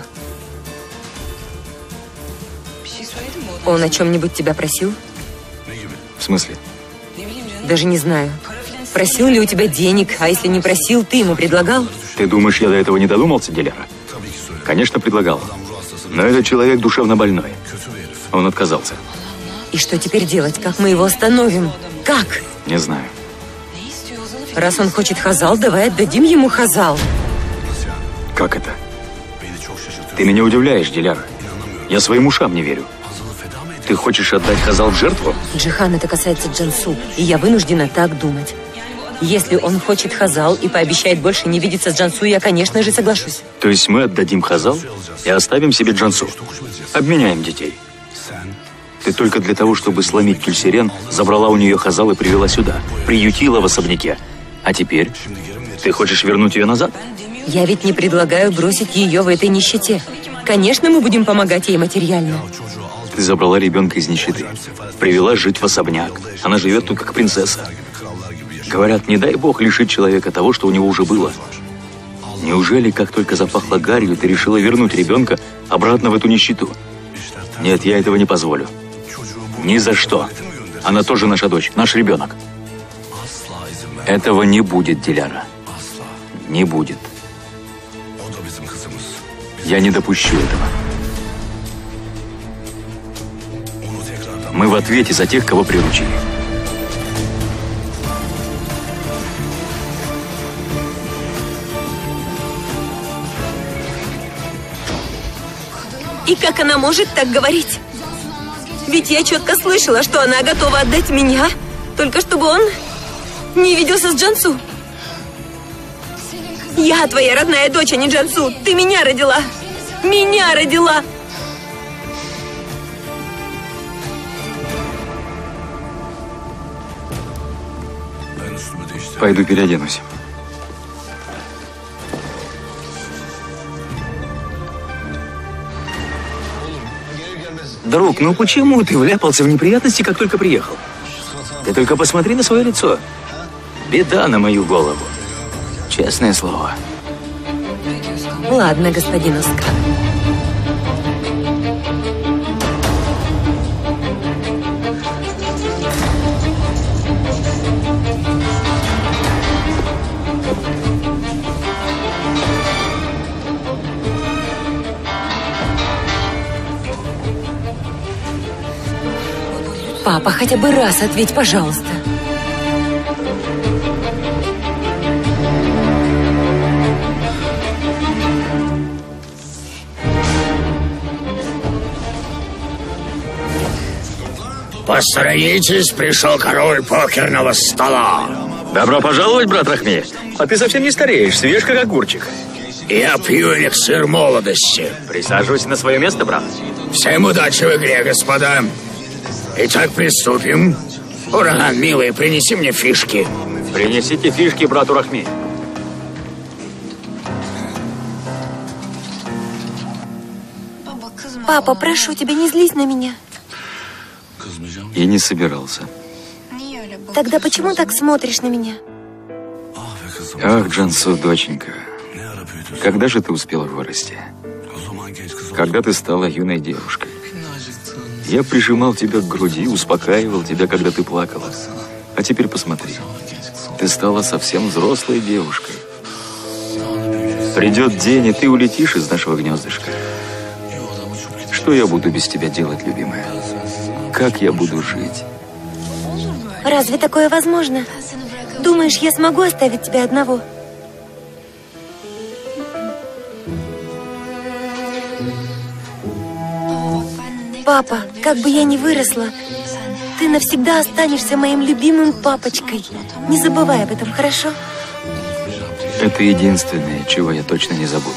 Он о чем-нибудь тебя просил? В смысле? Даже не знаю. Просил ли у тебя денег, а если не просил, ты ему предлагал? Ты думаешь, я до этого не додумался, Диляра? Конечно, предлагал. Но этот человек душевно больной. Он отказался. И что теперь делать? Как мы его остановим? Как? Не знаю. Раз он хочет Хазал, давай отдадим ему Хазал. Как это? Ты меня удивляешь, Диляра. Я своим ушам не верю. Ты хочешь отдать Хазал в жертву? Джихан, это касается Джансу, и я вынуждена так думать. Если он хочет Хазал и пообещает больше не видеться с Джансу, я, конечно же, соглашусь. То есть мы отдадим Хазал и оставим себе Джансу? Обменяем детей. Ты только для того, чтобы сломить Гюльсерен, забрала у нее Хазал и привела сюда, приютила в особняке. А теперь ты хочешь вернуть ее назад? Я ведь не предлагаю бросить ее в этой нищете. Конечно, мы будем помогать ей материально. Ты забрала ребенка из нищеты, привела жить в особняк. Она живет тут как принцесса. Говорят, не дай бог лишить человека того, что у него уже было. Неужели, как только запахло гарью, ты решила вернуть ребенка обратно в эту нищету? Нет, я этого не позволю. Ни за что. Она тоже наша дочь, наш ребенок. Этого не будет, Диляра. Не будет. Я не допущу этого. Мы в ответе за тех, кого приручили. И как она может так говорить? Ведь я четко слышала, что она готова отдать меня, только чтобы он не виделся с Джансу. Я твоя родная дочь, а не Джансу. Ты меня родила. Меня родила. Пойду переоденусь. Друг, ну почему ты вляпался в неприятности, как только приехал? Ты только посмотри на свое лицо. Беда на мою голову. Честное слово. Ладно, господин Оскар. Папа, хотя бы раз ответь, пожалуйста. Посторонитесь, пришел король покерного стола. Добро пожаловать, брат Рахми. А ты совсем не стареешь, свеж как огурчик. Я пью эликсир молодости. Присаживайся на свое место, брат. Всем удачи в игре, господа. Итак, приступим. Ураган, милый, принеси мне фишки. Принесите фишки брату Рахми. Папа, прошу тебя, не злись на меня. И не собирался. Тогда почему так смотришь на меня? Ах, Джансу, доченька, когда же ты успела вырасти? Когда ты стала юной девушкой? Я прижимал тебя к груди, успокаивал тебя, когда ты плакала. А теперь посмотри, ты стала совсем взрослой девушкой. Придет день, и ты улетишь из нашего гнездышка. Что я буду без тебя делать, любимая? Как я буду жить? Разве такое возможно? Думаешь, я смогу оставить тебя одного? Папа, как бы я ни выросла, ты навсегда останешься моим любимым папочкой. Не забывай об этом, хорошо? Это единственное, чего я точно не забуду.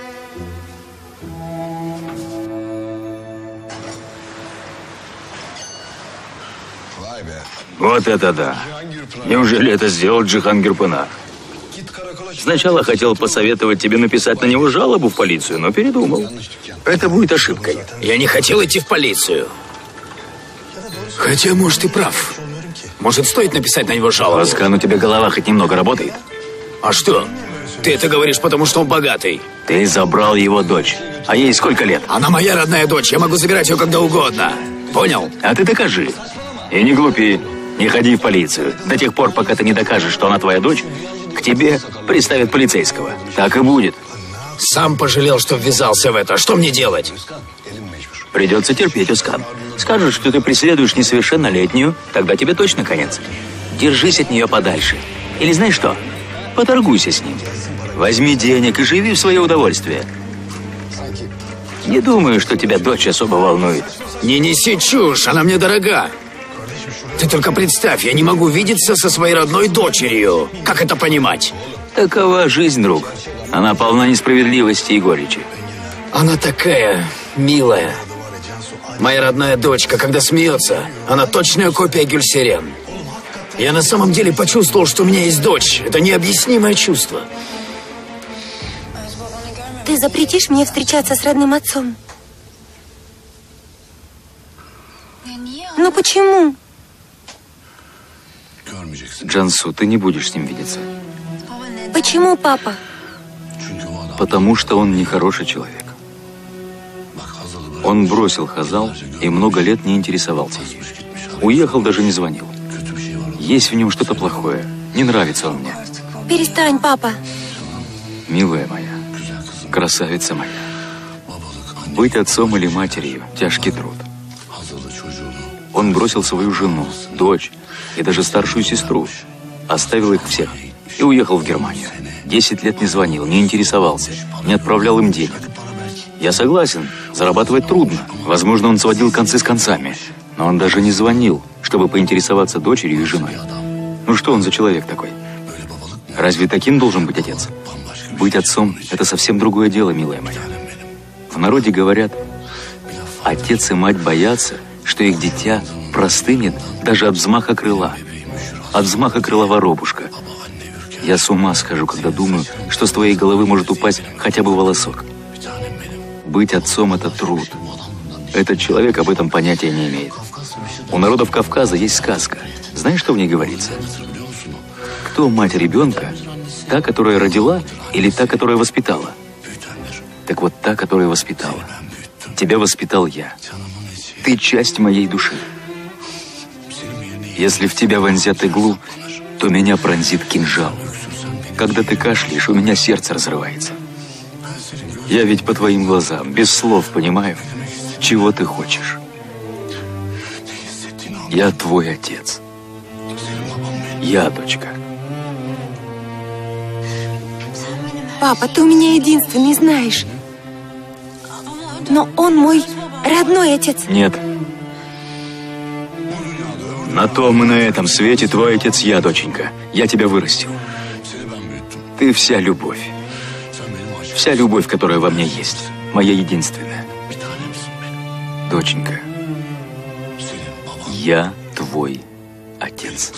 Вот это да! Неужели это сделал Джихангир Панах? Сначала хотел посоветовать тебе написать на него жалобу в полицию, но передумал. Это будет ошибкой. Я не хотел идти в полицию. Хотя, может, и прав. Может, стоит написать на него жалобу? Оскан, у тебя голова хоть немного работает? А что? Ты это говоришь, потому что он богатый. Ты забрал его дочь. А ей сколько лет? Она моя родная дочь, я могу забирать ее когда угодно. Понял? А ты докажи. И не глупи. Не ходи в полицию. До тех пор, пока ты не докажешь, что она твоя дочь, к тебе приставят полицейского. Так и будет. Сам пожалел, что ввязался в это. Что мне делать? Придется терпеть, Оскан. Скажут, что ты преследуешь несовершеннолетнюю, тогда тебе точно конец. Держись от нее подальше. Или знаешь что? Поторгуйся с ним. Возьми денег и живи в свое удовольствие. Не думаю, что тебя дочь особо волнует. Не неси чушь, она мне дорога. Ты только представь, я не могу видеться со своей родной дочерью. Как это понимать? Такова жизнь, друг. Она полна несправедливости и горечи. Она такая милая. Моя родная дочка, когда смеется, она точная копия Гюльсерен. Я на самом деле почувствовал, что у меня есть дочь. Это необъяснимое чувство. Ты запретишь мне встречаться с родным отцом? Ну почему? Джансу, ты не будешь с ним видеться. Почему, папа? Потому что он нехороший человек. Он бросил Хазал и много лет не интересовался ей. Уехал, даже не звонил. Есть в нем что-то плохое. Не нравится он мне. Перестань, папа. Милая моя, красавица моя. Быть отцом или матерью – тяжкий труд. Он бросил свою жену, дочь и даже старшую сестру. Оставил их всех и уехал в Германию. 10 лет не звонил, не интересовался, не отправлял им денег. Я согласен, зарабатывать трудно. Возможно, он сводил концы с концами. Но он даже не звонил, чтобы поинтересоваться дочерью и женой. Ну что он за человек такой? Разве таким должен быть отец? Быть отцом – это совсем другое дело, милая моя. В народе говорят, отец и мать боятся, что их дитя простынет даже от взмаха крыла. От взмаха крыла воробушка. Я с ума схожу, когда думаю, что с твоей головы может упасть хотя бы волосок. Быть отцом – это труд. Этот человек об этом понятия не имеет. У народов Кавказа есть сказка. Знаешь, что в ней говорится? Кто мать ребенка? Та, которая родила, или та, которая воспитала? Так вот та, которая воспитала. Тебя воспитал я. Ты часть моей души. Если в тебя вонзят иглу, то меня пронзит кинжал. Когда ты кашляешь, у меня сердце разрывается. Я ведь по твоим глазам, без слов понимаю, чего ты хочешь. Я твой отец. Я дочка. Папа, ты у меня единственный, знаешь. Но он мой родной отец. Нет. На том и на этом свете твой отец я, доченька. Я тебя вырастил. Ты вся любовь. Вся любовь, которая во мне есть. Моя единственная. Доченька, я твой отец.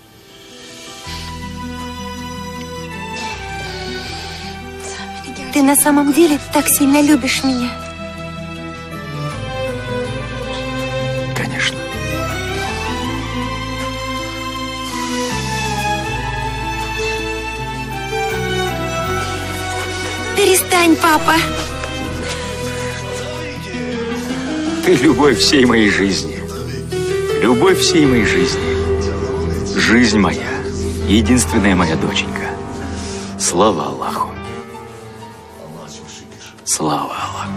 Ты на самом деле так сильно любишь меня? Конечно. Перестань, папа. Ты любовь всей моей жизни. Любовь всей моей жизни. Жизнь моя. Единственная моя доченька. Слава Аллаху. Слава Аллаху.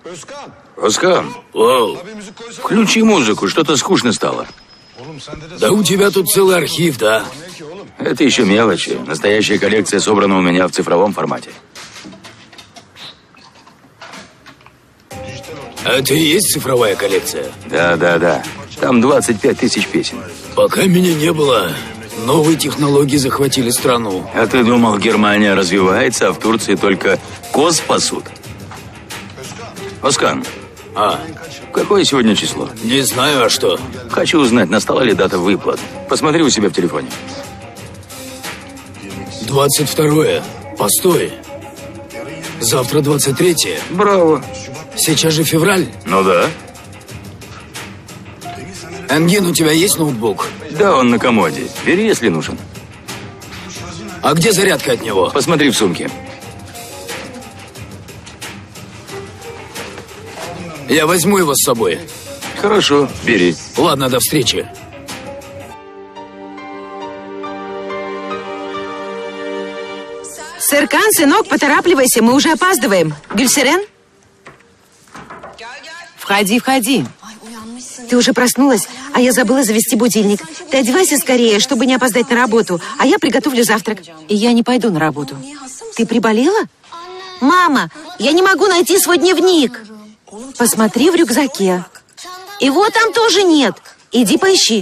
Оскан, Воу, включи музыку, что-то скучно стало. да у тебя тут целый архив, да? Это еще мелочи. Настоящая коллекция собрана у меня в цифровом формате. А это и есть цифровая коллекция? Да. Там 25 тысяч песен. Пока меня не было, новые технологии захватили страну. А ты думал, Германия развивается, а в Турции только коз пасут? Оскан, какое сегодня число? Не знаю, а что? Хочу узнать, настала ли дата выплат. Посмотри у себя в телефоне. 22-е. Постой. Завтра 23-е. Браво. Сейчас же февраль. Ну да. Энгин, у тебя есть ноутбук? Да, он на комоде. Бери, если нужен. А где зарядка от него? Посмотри в сумке. Я возьму его с собой. Хорошо, бери. Ладно, до встречи. Серкан, сынок, поторапливайся, мы уже опаздываем. Гюльсерен? Входи, входи. Ты уже проснулась, а я забыла завести будильник. Ты одевайся скорее, чтобы не опоздать на работу, а я приготовлю завтрак. И я не пойду на работу. Ты приболела? Мама, я не могу найти свой дневник. Посмотри в рюкзаке. Его там тоже нет. Иди поищи.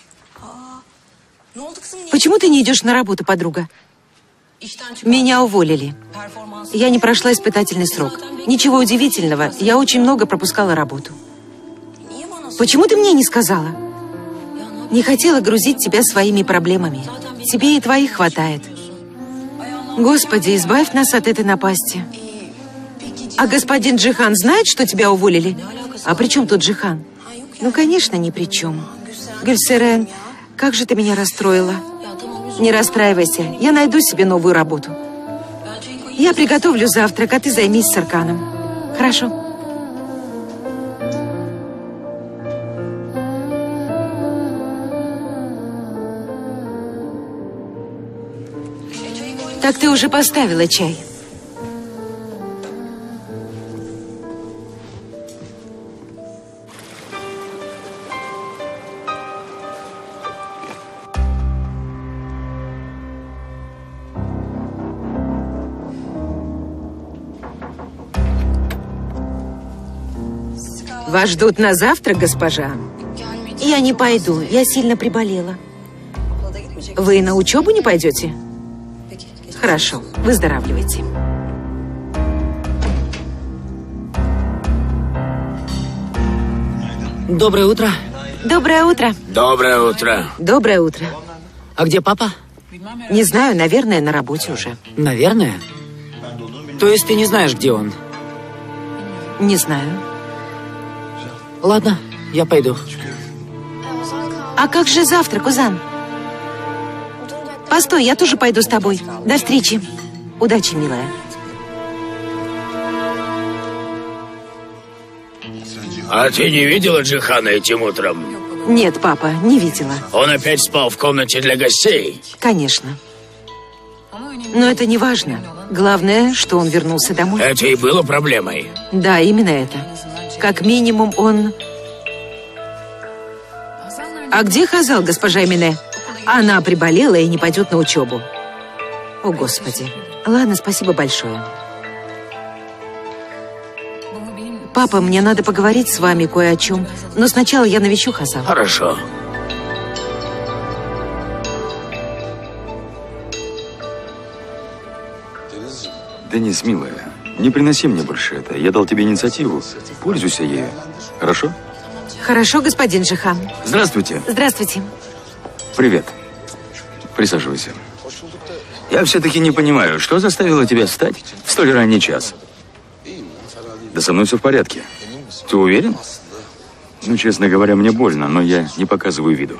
Почему ты не идешь на работу, подруга? Меня уволили. Я не прошла испытательный срок. Ничего удивительного, я очень много пропускала работу. Почему ты мне не сказала? Не хотела грузить тебя своими проблемами. Тебе и твоих хватает. Господи, избавь нас от этой напасти. А господин Джихан знает, что тебя уволили? А при чем тут Джихан? Ну, конечно, ни при чем. Гюльсерен, как же ты меня расстроила. Не расстраивайся, я найду себе новую работу. Я приготовлю завтрак, а ты займись Серканом. Хорошо? Так ты уже поставила чай? Вас ждут на завтрак, госпожа? Я не пойду, я сильно приболела. Вы на учебу не пойдете? Хорошо, выздоравливайте. Доброе утро. Доброе утро. Доброе утро. Доброе утро. А где папа? Не знаю, наверное, на работе уже. Наверное. То есть ты не знаешь, где он? Не знаю. Ладно, я пойду. А как же завтрак, Узан? Постой, я тоже пойду с тобой. До встречи. Удачи, милая. А ты не видела Джихана этим утром? Нет, папа, не видела. Он опять спал в комнате для гостей. Конечно. Но это не важно. Главное, что он вернулся домой. Это и было проблемой. Да, именно это. Как минимум он... А где Хазал, госпожа Эмине? Она приболела и не пойдет на учебу. О, Господи. Ладно, спасибо большое. Папа, мне надо поговорить с вами кое о чем, но сначала я навещу Хазала. Хорошо. Денис, милая, не приноси мне больше это. Я дал тебе инициативу. Пользуйся ею. Хорошо? Хорошо, господин Джихан. Здравствуйте. Здравствуйте. Привет. Присаживайся. Я все-таки не понимаю, что заставило тебя встать в столь ранний час? Да со мной все в порядке. Ты уверен? Ну, честно говоря, мне больно, но я не показываю виду.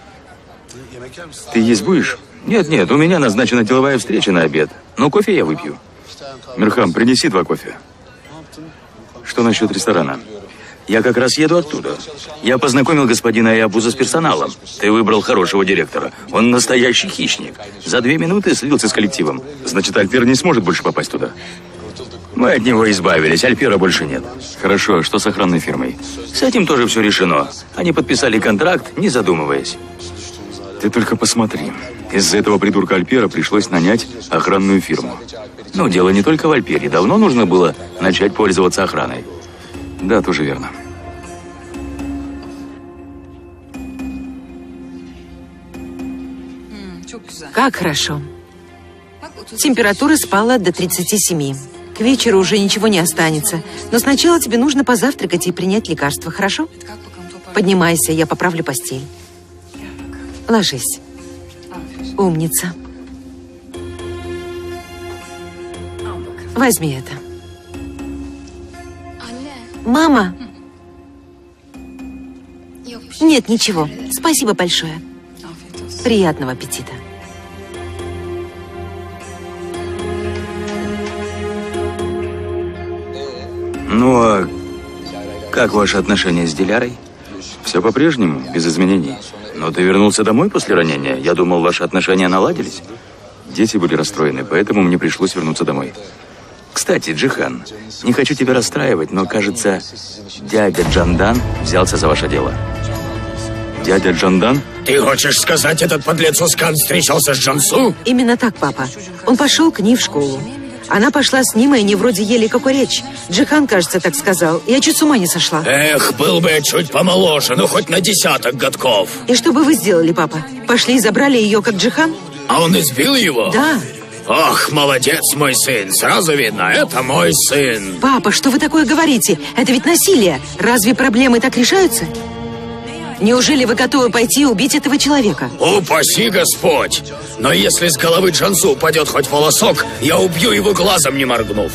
Ты есть будешь? Нет, у меня назначена деловая встреча на обед. Но кофе я выпью. Мирхам, принеси 2 кофе. Что насчет ресторана? Я как раз еду оттуда. Я познакомил господина Аябуза с персоналом. Ты выбрал хорошего директора. Он настоящий хищник. За 2 минуты слился с коллективом. Значит, Альпер не сможет больше попасть туда. Мы от него избавились, Альпера больше нет. Хорошо, что с охранной фирмой? С этим тоже все решено. Они подписали контракт, не задумываясь. Ты только посмотри. Из-за этого придурка Альпера пришлось нанять охранную фирму. Ну, дело не только в Альпере. Давно нужно было начать пользоваться охраной. Да, тоже верно. Как хорошо. Температура спала до 37. К вечеру уже ничего не останется. Но сначала тебе нужно позавтракать и принять лекарство, хорошо? Поднимайся, я поправлю постель. Ложись. Умница. Возьми это. Мама? Нет, ничего. Спасибо большое. Приятного аппетита. Ну, а как ваши отношения с Дилярой? Все по-прежнему, без изменений. Но ты вернулся домой после ранения. Я думал, ваши отношения наладились. Дети были расстроены, поэтому мне пришлось вернуться домой. Кстати, Джихан, не хочу тебя расстраивать, но, кажется, дядя Джандан взялся за ваше дело. Дядя Джандан? Ты хочешь сказать, этот подлец Оскан встречался с Джансу? Именно так, папа. Он пошел к ней в школу. Она пошла с ним, и они вроде ели кукуречь. Джихан, кажется, так сказал. Я чуть с ума не сошла. Эх, был бы я чуть помоложе, ну хоть на 10 годков. И что бы вы сделали, папа? Пошли и забрали ее, как Джихан? А он избил его? Да. Ох, молодец, мой сын. Сразу видно, это мой сын. Папа, что вы такое говорите? Это ведь насилие. Разве проблемы так решаются? Неужели вы готовы пойти и убить этого человека? Упаси Господь! Но если с головы Джансу упадет хоть волосок, я убью его глазом не моргнув.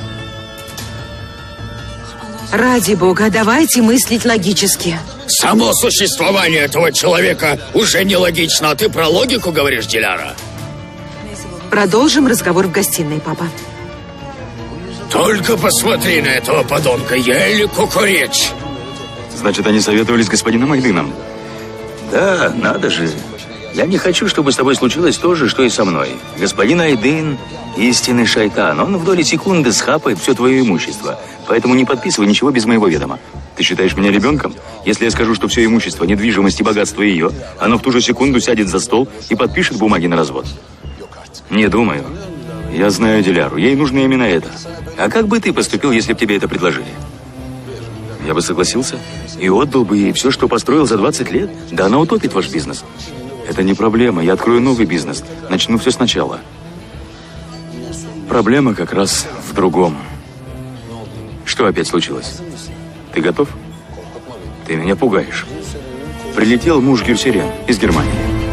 Ради бога, давайте мыслить логически. Само существование этого человека уже нелогично, а ты про логику говоришь, Диляра? Продолжим разговор в гостиной, папа. Только посмотри на этого подонка, ели кукуречь. Значит, они советовались с господином Айдыном? Да, надо же. Я не хочу, чтобы с тобой случилось то же, что и со мной. Господин Айдын – истинный шайтан. Он в доли секунды схапает все твое имущество. Поэтому не подписывай ничего без моего ведома. Ты считаешь меня ребенком? Если я скажу, что все имущество, недвижимость и богатство ее, оно в ту же секунду сядет за стол и подпишет бумаги на развод. Не думаю. Я знаю Диляру. Ей нужно именно это. А как бы ты поступил, если бы тебе это предложили? Я бы согласился и отдал бы ей все, что построил за 20 лет. Да она утопит ваш бизнес. Это не проблема. Я открою новый бизнес. Начну все сначала. Проблема как раз в другом. Что опять случилось? Ты готов? Ты меня пугаешь. Прилетел муж Гюльсерен из Германии.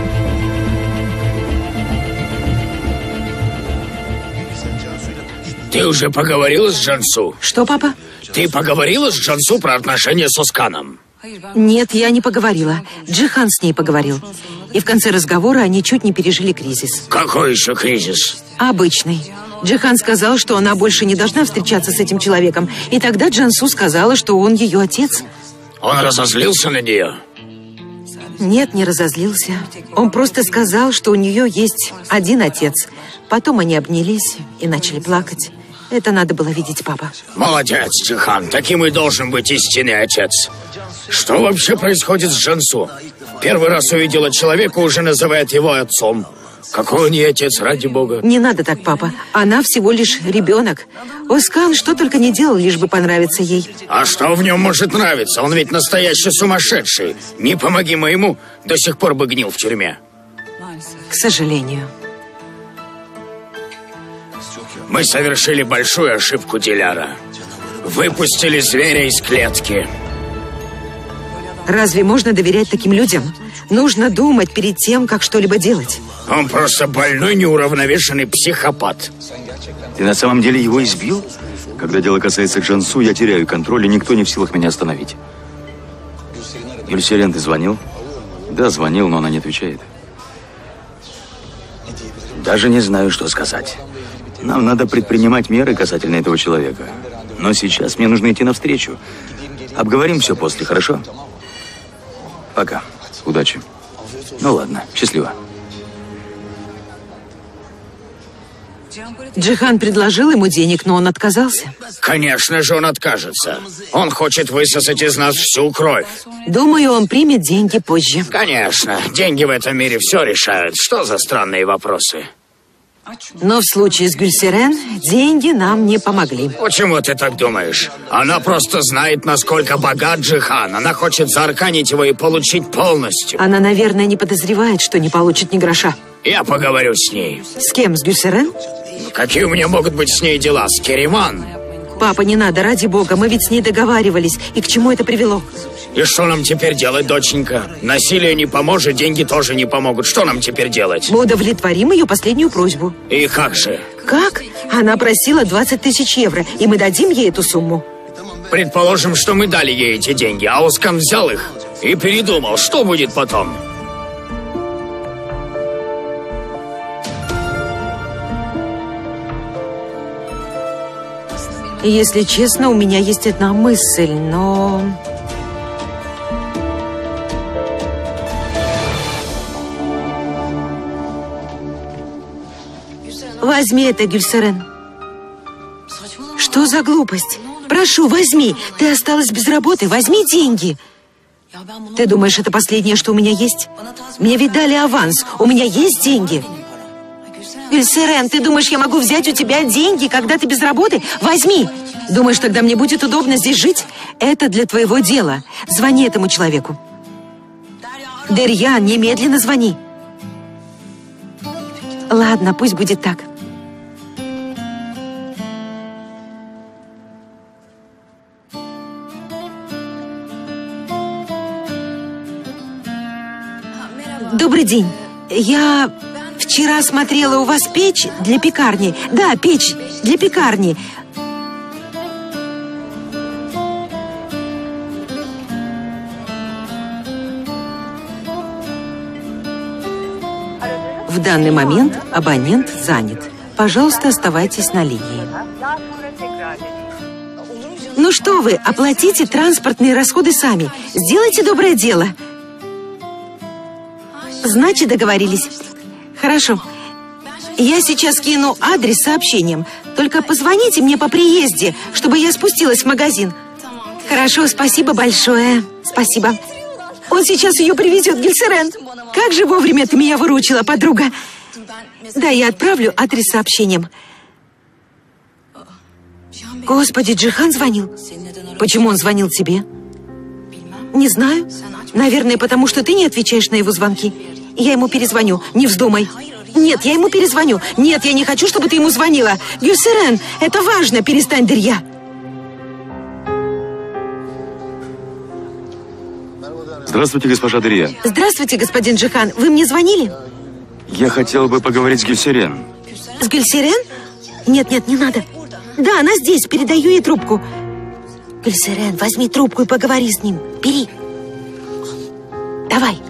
Ты уже поговорила с Джансу? Что, папа? Ты поговорила с Джансу про отношения с Осканом? Нет, я не поговорила. Джихан с ней поговорил. И в конце разговора они чуть не пережили кризис. Какой еще кризис? Обычный. Джихан сказал, что она больше не должна встречаться с этим человеком. И тогда Джансу сказала, что он ее отец. Он разозлился на нее? Нет, не разозлился. Он просто сказал, что у нее есть один отец. Потом они обнялись и начали плакать. Это надо было видеть, папа. Молодец, Джихан. Таким и должен быть истинный отец. Что вообще происходит с Джансу? Первый раз увидела человека, уже называет его отцом. Какой он ей отец, ради бога? Не надо так, папа. Она всего лишь ребенок. Оскан что только не делал, лишь бы понравиться ей. А что в нем может нравиться? Он ведь настоящий сумасшедший. Не помоги моему, до сих пор бы гнил в тюрьме. К сожалению. Мы совершили большую ошибку, Диляра. Выпустили зверя из клетки. Разве можно доверять таким людям? Нужно думать перед тем, как что-либо делать. Он просто больной, неуравновешенный психопат. Ты на самом деле его избил? Когда дело касается Джансу, я теряю контроль, и никто не в силах меня остановить. Гюльсерен, ты звонил? Да, звонил, но она не отвечает. Даже не знаю, что сказать. Нам надо предпринимать меры касательно этого человека. Но сейчас мне нужно идти навстречу. Обговорим все после, хорошо? Пока. Удачи. Ну ладно, счастливо. Джихан предложил ему денег, но он отказался. Конечно же он откажется. Он хочет высосать из нас всю кровь. Думаю, он примет деньги позже. Конечно, деньги в этом мире все решают. Что за странные вопросы? Но в случае с Гюльсерен деньги нам не помогли. Почему ты так думаешь? Она просто знает, насколько богат Джихан. Она хочет заарканить его и получить полностью. Она, наверное, не подозревает, что не получит ни гроша. Я поговорю с ней. С кем? С Гюльсерен? Какие у меня могут быть с ней дела? С Кериман? Папа, не надо, ради бога, мы ведь с ней договаривались. И к чему это привело? И что нам теперь делать, доченька? Насилие не поможет, деньги тоже не помогут. Что нам теперь делать? Мы удовлетворим ее последнюю просьбу. И как же? Как? Она просила 20 тысяч евро, и мы дадим ей эту сумму. Предположим, что мы дали ей эти деньги, а Оскан взял их и передумал. Что будет потом? Если честно, у меня есть одна мысль, но... Возьми это, Гюльсерен. Что за глупость? Прошу, возьми. Ты осталась без работы, возьми деньги. Ты думаешь, это последнее, что у меня есть? Мне ведь дали аванс, у меня есть деньги. Гюльсерен, ты думаешь, я могу взять у тебя деньги, когда ты без работы? Возьми. Думаешь, тогда мне будет удобно здесь жить? Это для твоего дела. Звони этому человеку. Дерьян, немедленно звони. Ладно, пусть будет так. Добрый день. Я вчера смотрела у вас печь для пекарни. Да, печь для пекарни. В данный момент абонент занят. Пожалуйста, оставайтесь на линии. Ну что вы, оплатите транспортные расходы сами. Сделайте доброе дело. Значит, договорились. Хорошо. Я сейчас кину адрес сообщением. Только позвоните мне по приезде, чтобы я спустилась в магазин. Хорошо, спасибо большое. Спасибо. Он сейчас ее привезет, Гюльсерен. Как же вовремя ты меня выручила, подруга. Да, я отправлю адрес сообщением. Господи, Джихан звонил. Почему он звонил тебе? Не знаю. Наверное, потому что ты не отвечаешь на его звонки. Я ему перезвоню. Не вздумай. Нет, я ему перезвоню. Нет, я не хочу, чтобы ты ему звонила. Гюльсерен, это важно. Перестань, Дерья. Здравствуйте, госпожа Дерья. Здравствуйте, господин Джихан. Вы мне звонили? Я хотел бы поговорить с Гюльсерен. С Гюльсерен? Нет, не надо. Да, она здесь. Передаю ей трубку. Гюльсерен, возьми трубку и поговори с ним. Бери. Давай.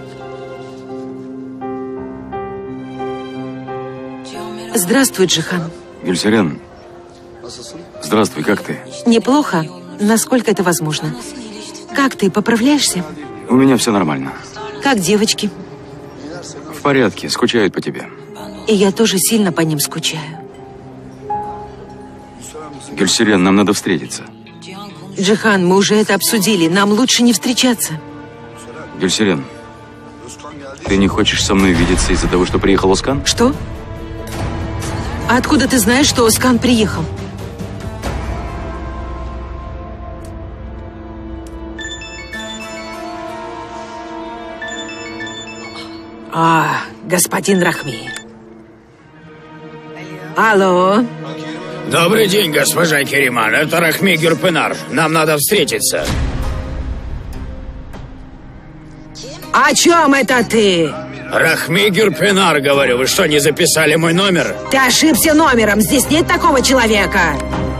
Здравствуй, Джихан. Гюльсерен, здравствуй, как ты? Неплохо, насколько это возможно. Как ты, поправляешься? У меня все нормально. Как девочки? В порядке, скучают по тебе. И я тоже сильно по ним скучаю. Гюльсерен, нам надо встретиться. Джихан, мы уже это обсудили. Нам лучше не встречаться. Гюльсерен, ты не хочешь со мной видеться из-за того, что приехал Оскан? Что? А откуда ты знаешь, что Оскан приехал? Господин Рахми. Алло. Добрый день, госпожа Кериман. Это Рахми Гюрпенар. Нам надо встретиться. О чем это ты? Рахми Гюрпенар, говорю. Вы что, не записали мой номер? Ты ошибся номером. Здесь нет такого человека.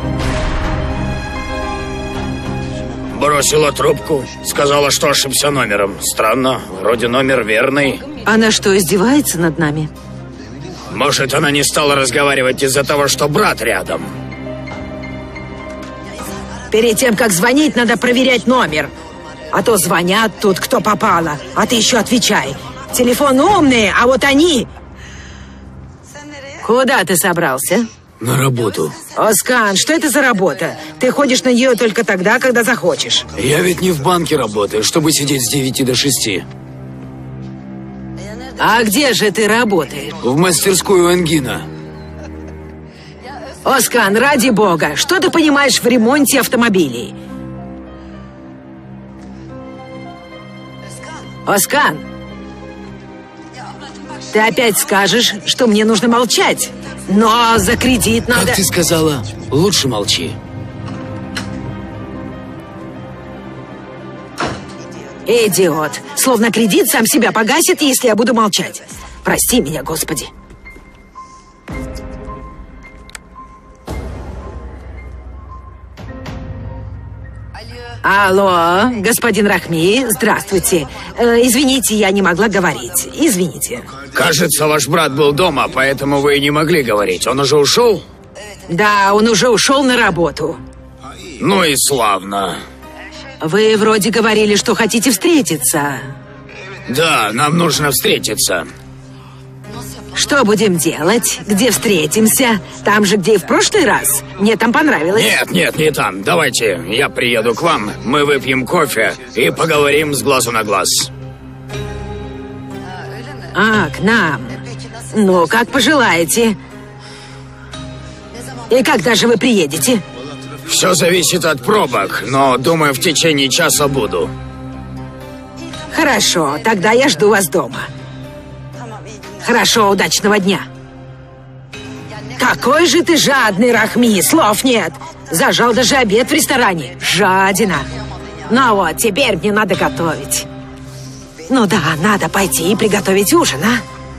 Бросила трубку. Сказала, что ошибся номером. Странно. Вроде номер верный. Она что, издевается над нами? Может, она не стала разговаривать из-за того, что брат рядом? Перед тем, как звонить, надо проверять номер. А то звонят тут, кто попало. А ты еще отвечай. Телефон умный, а вот они... Куда ты собрался? На работу. Оскан, что это за работа? Ты ходишь на нее только тогда, когда захочешь. Я ведь не в банке работаю, чтобы сидеть с 9 до 6. А где же ты работаешь? В мастерскую Энгина. Оскан, ради бога, что ты понимаешь в ремонте автомобилей? Оскан, ты опять скажешь, что мне нужно молчать, но за кредит надо... Как ты сказала, лучше молчи. Идиот, словно кредит сам себя погасит, если я буду молчать. Прости меня, Господи. Алло, господин Рахми, здравствуйте. Извините, я не могла говорить. Извините. Кажется, ваш брат был дома, поэтому вы не могли говорить. Он уже ушел? Да, он уже ушел на работу. Ну и славно. Вы вроде говорили, что хотите встретиться. Да, нам нужно встретиться. Что будем делать? Где встретимся? Там же, где и в прошлый раз? Мне там понравилось. Нет, не там. Давайте, я приеду к вам, мы выпьем кофе и поговорим с глазу на глаз. А, к нам. Ну, как пожелаете. И когда же вы приедете? Все зависит от пробок, но, думаю, в течение часа буду. Хорошо, тогда я жду вас дома. Хорошо, удачного дня. Какой же ты жадный, Рахми, слов нет. Зажал даже обед в ресторане. Жадина. Ну вот, теперь мне надо готовить. Ну да, надо пойти и приготовить ужин, а?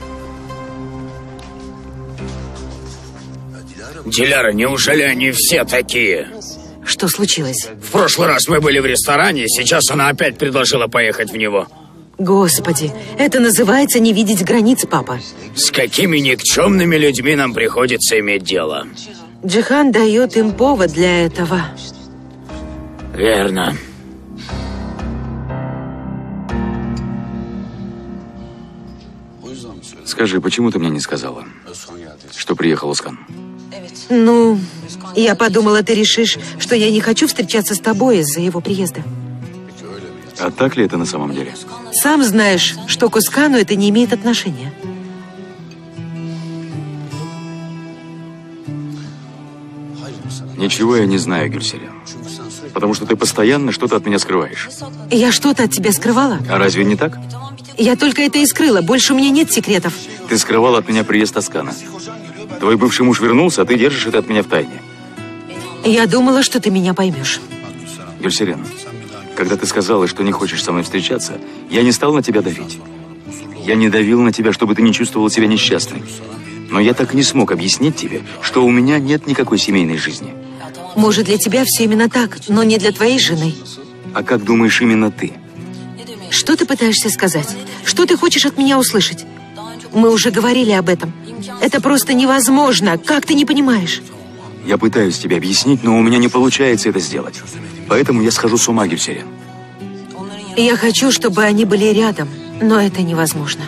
Диляра, неужели они все такие? Что случилось? В прошлый раз мы были в ресторане, сейчас она опять предложила поехать в него. Господи, это называется не видеть границ, папа. С какими никчемными людьми нам приходится иметь дело? Джихан дает им повод для этого. Верно. Скажи, почему ты мне не сказала, что приехал Оскан? Ну, я подумала, ты решишь, что я не хочу встречаться с тобой из-за его приезда. А так ли это на самом деле? Сам знаешь, что к Оскану это не имеет отношения. Ничего я не знаю, Гюльсерен. Потому что ты постоянно что-то от меня скрываешь. Я что-то от тебя скрывала? А разве не так? Я только это и скрыла, больше у меня нет секретов. Ты скрывала от меня приезд Оскана. Твой бывший муж вернулся, а ты держишь это от меня в тайне. Я думала, что ты меня поймешь. Гюльсерен, когда ты сказала, что не хочешь со мной встречаться, я не стал на тебя давить. Я не давил на тебя, чтобы ты не чувствовала себя несчастной. Но я так и не смог объяснить тебе, что у меня нет никакой семейной жизни. Может, для тебя все именно так, но не для твоей жены. А как думаешь именно ты? Что ты пытаешься сказать? Что ты хочешь от меня услышать? Мы уже говорили об этом. Это просто невозможно. Как ты не понимаешь? Я пытаюсь тебе объяснить, но у меня не получается это сделать. Поэтому я схожу с ума, Гюльсерен. Я хочу, чтобы они были рядом, но это невозможно.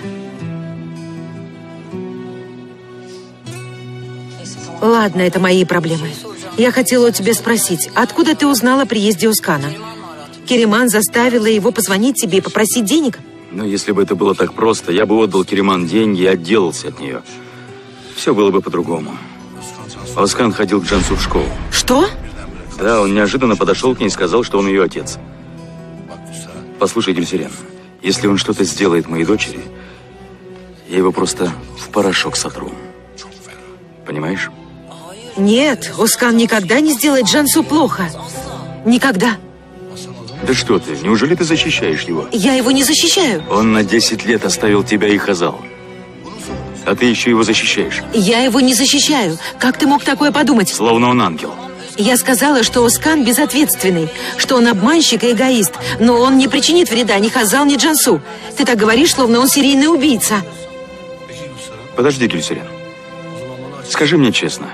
Ладно, это мои проблемы. Я хотела у тебя спросить, откуда ты узнала о приезде Оскана? Кериман заставила его позвонить тебе и попросить денег? Но если бы это было так просто, я бы отдал Кериман деньги и отделался от нее. Все было бы по-другому. Оскан ходил к Джансу в школу. Что? Да, он неожиданно подошел к ней и сказал, что он ее отец. Послушай, Гюльсерен, если он что-то сделает моей дочери, я его просто в порошок сотру. Понимаешь? Нет, Оскан никогда не сделает Джансу плохо. Никогда. Да что ты, неужели ты защищаешь его? Я его не защищаю. Он на 10 лет оставил тебя и Хазал. А ты еще его защищаешь. Я его не защищаю. Как ты мог такое подумать? Словно он ангел. Я сказала, что Оскан безответственный, что он обманщик и эгоист, но он не причинит вреда ни Хазал, ни Джансу. Ты так говоришь, словно он серийный убийца. Подожди, Гюльсерен. Скажи мне честно.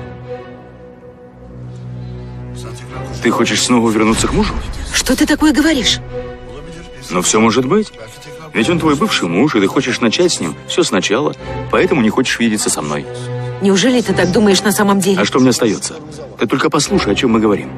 Ты хочешь снова вернуться к мужу? Что ты такое говоришь? Но все может быть. Ведь он твой бывший муж, и ты хочешь начать с ним все сначала, поэтому не хочешь видеться со мной. Неужели ты так думаешь на самом деле? А что мне остается? Ты только послушай, о чем мы говорим.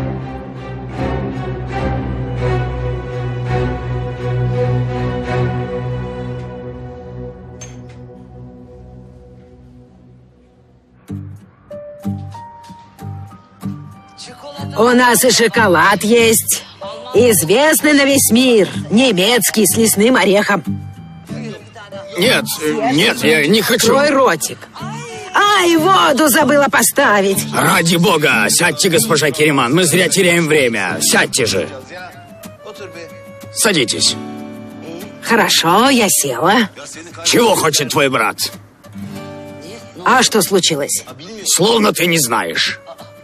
У нас и шоколад есть. Известный на весь мир. Немецкий, с лесным орехом. Нет, я не хочу. Твой ротик. Ай, воду забыла поставить. Ради бога, сядьте, госпожа Кереман, мы зря теряем время. Сядьте же. Садитесь. Хорошо, я села. Чего хочет твой брат? А что случилось? Словно ты не знаешь.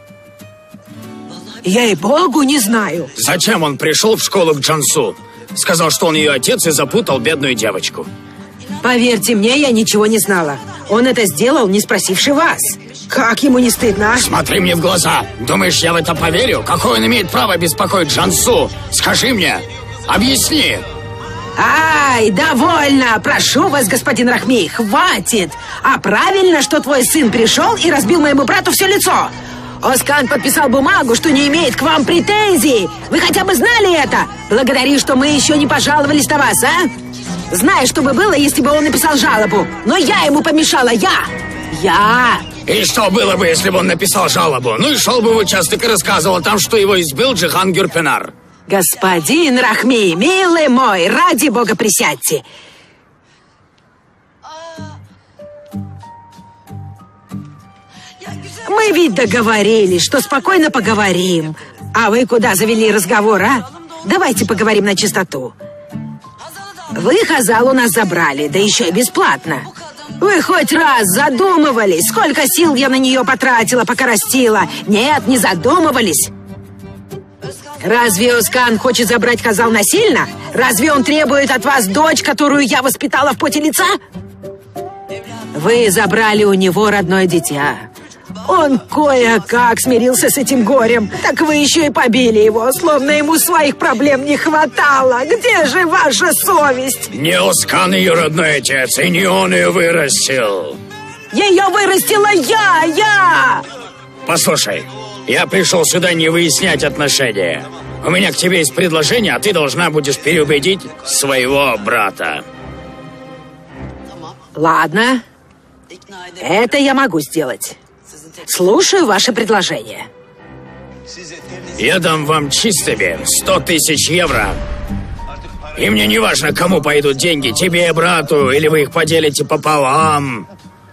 Ей-богу, не знаю. Зачем он пришел в школу к Джансу? Сказал, что он ее отец и запутал бедную девочку. Поверьте мне, я ничего не знала. Он это сделал, не спросивши вас. Как ему не стыдно, а? Смотри мне в глаза. Думаешь, я в это поверю? Какое он имеет право беспокоить Джансу? Скажи мне. Объясни. Ай, довольно. Прошу вас, господин Рахми, хватит. А правильно, что твой сын пришел и разбил моему брату все лицо? Оскан подписал бумагу, что не имеет к вам претензий. Вы хотя бы знали это? Благодари, что мы еще не пожаловались на вас, а? Знаешь, что бы было, если бы он написал жалобу? Но я ему помешала, я! И что было бы, если бы он написал жалобу? Ну и шел бы в участок и рассказывал там, что его избил Джихан Гюрпинар. Господин Рахми, милый мой, ради бога присядьте. Мы ведь договорились, что спокойно поговорим. А вы куда завели разговор, а? Давайте поговорим на чистоту. Вы Хазал у нас забрали, да еще и бесплатно. Вы хоть раз задумывались, сколько сил я на нее потратила, пока растила? Нет, не задумывались. Разве Оскан хочет забрать Хазал насильно? Разве он требует от вас дочь, которую я воспитала в поте лица? Вы забрали у него родное дитя. Он кое-как смирился с этим горем. Так вы еще и побили его, словно ему своих проблем не хватало. Где же ваша совесть? Не Оскан ее родной отец, и не он ее вырастил. Ее вырастила я! Послушай, я пришел сюда не выяснять отношения. У меня к тебе есть предложение, а ты должна будешь переубедить своего брата. Ладно, это я могу сделать. Слушаю ваше предложение. Я дам вам чистыми 100 тысяч евро. И мне не важно, кому пойдут деньги, тебе и брату, или вы их поделите пополам.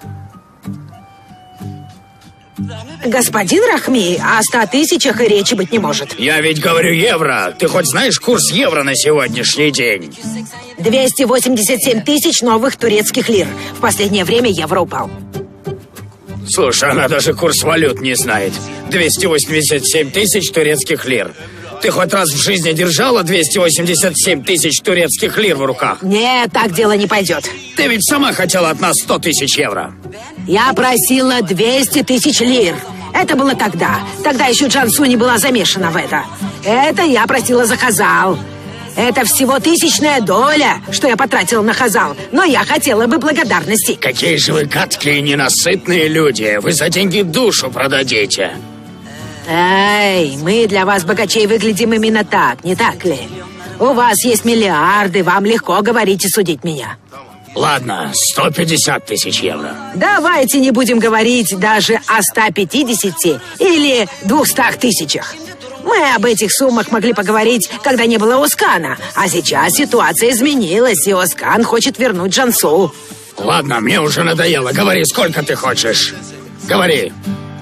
Господин Рахми, о 100 тысячах и речи быть не может. Я ведь говорю евро. Ты хоть знаешь курс евро на сегодняшний день? 287 тысяч новых турецких лир. В последнее время евро упал. Слушай, она даже курс валют не знает. 287 тысяч турецких лир. Ты хоть раз в жизни держала 287 тысяч турецких лир в руках? Нет, так дело не пойдет. Ты ведь сама хотела от нас 100 тысяч евро. Я просила 200 тысяч лир. Это было тогда. Тогда еще Джансу не была замешана в это. Это я просила за Хазал. Это всего 1000-я доля, что я потратила на Хазал. Но я хотела бы благодарности. Какие же вы гадкие и ненасытные люди. Вы за деньги душу продадите. Эй, мы для вас, богачей, выглядим именно так, не так ли? У вас есть миллиарды, вам легко говорить и судить меня. Ладно, 150 тысяч евро. Давайте не будем говорить даже о 150 или 200 тысячах. Мы об этих суммах могли поговорить, когда не было Оскана. А сейчас ситуация изменилась, и Оскан хочет вернуть Джансу. Ладно, мне уже надоело. Говори, сколько ты хочешь. Говори.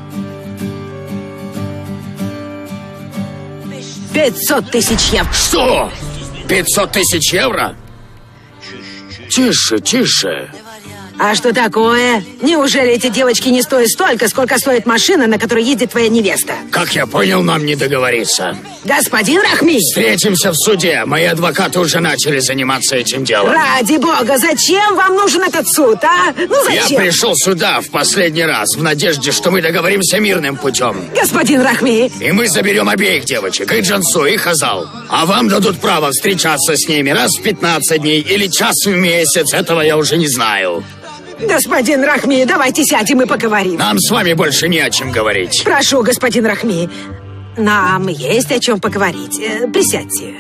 500 тысяч евро. Что? 500 тысяч евро? Тише, тише. А что такое? Неужели эти девочки не стоят столько, сколько стоит машина, на которой ездит твоя невеста? Как я понял, нам не договориться. Господин Рахми! Встретимся в суде. Мои адвокаты уже начали заниматься этим делом. Ради бога, зачем вам нужен этот суд, а? Ну зачем? Я пришел сюда в последний раз в надежде, что мы договоримся мирным путем. Господин Рахми! И мы заберем обеих девочек, и Джансу, и Хазал. А вам дадут право встречаться с ними раз в 15 дней или час в месяц. Этого я уже не знаю. Господин Рахми, давайте сядем и поговорим. Нам с вами больше не о чем говорить. Прошу, господин Рахми. Нам есть о чем поговорить. Присядьте.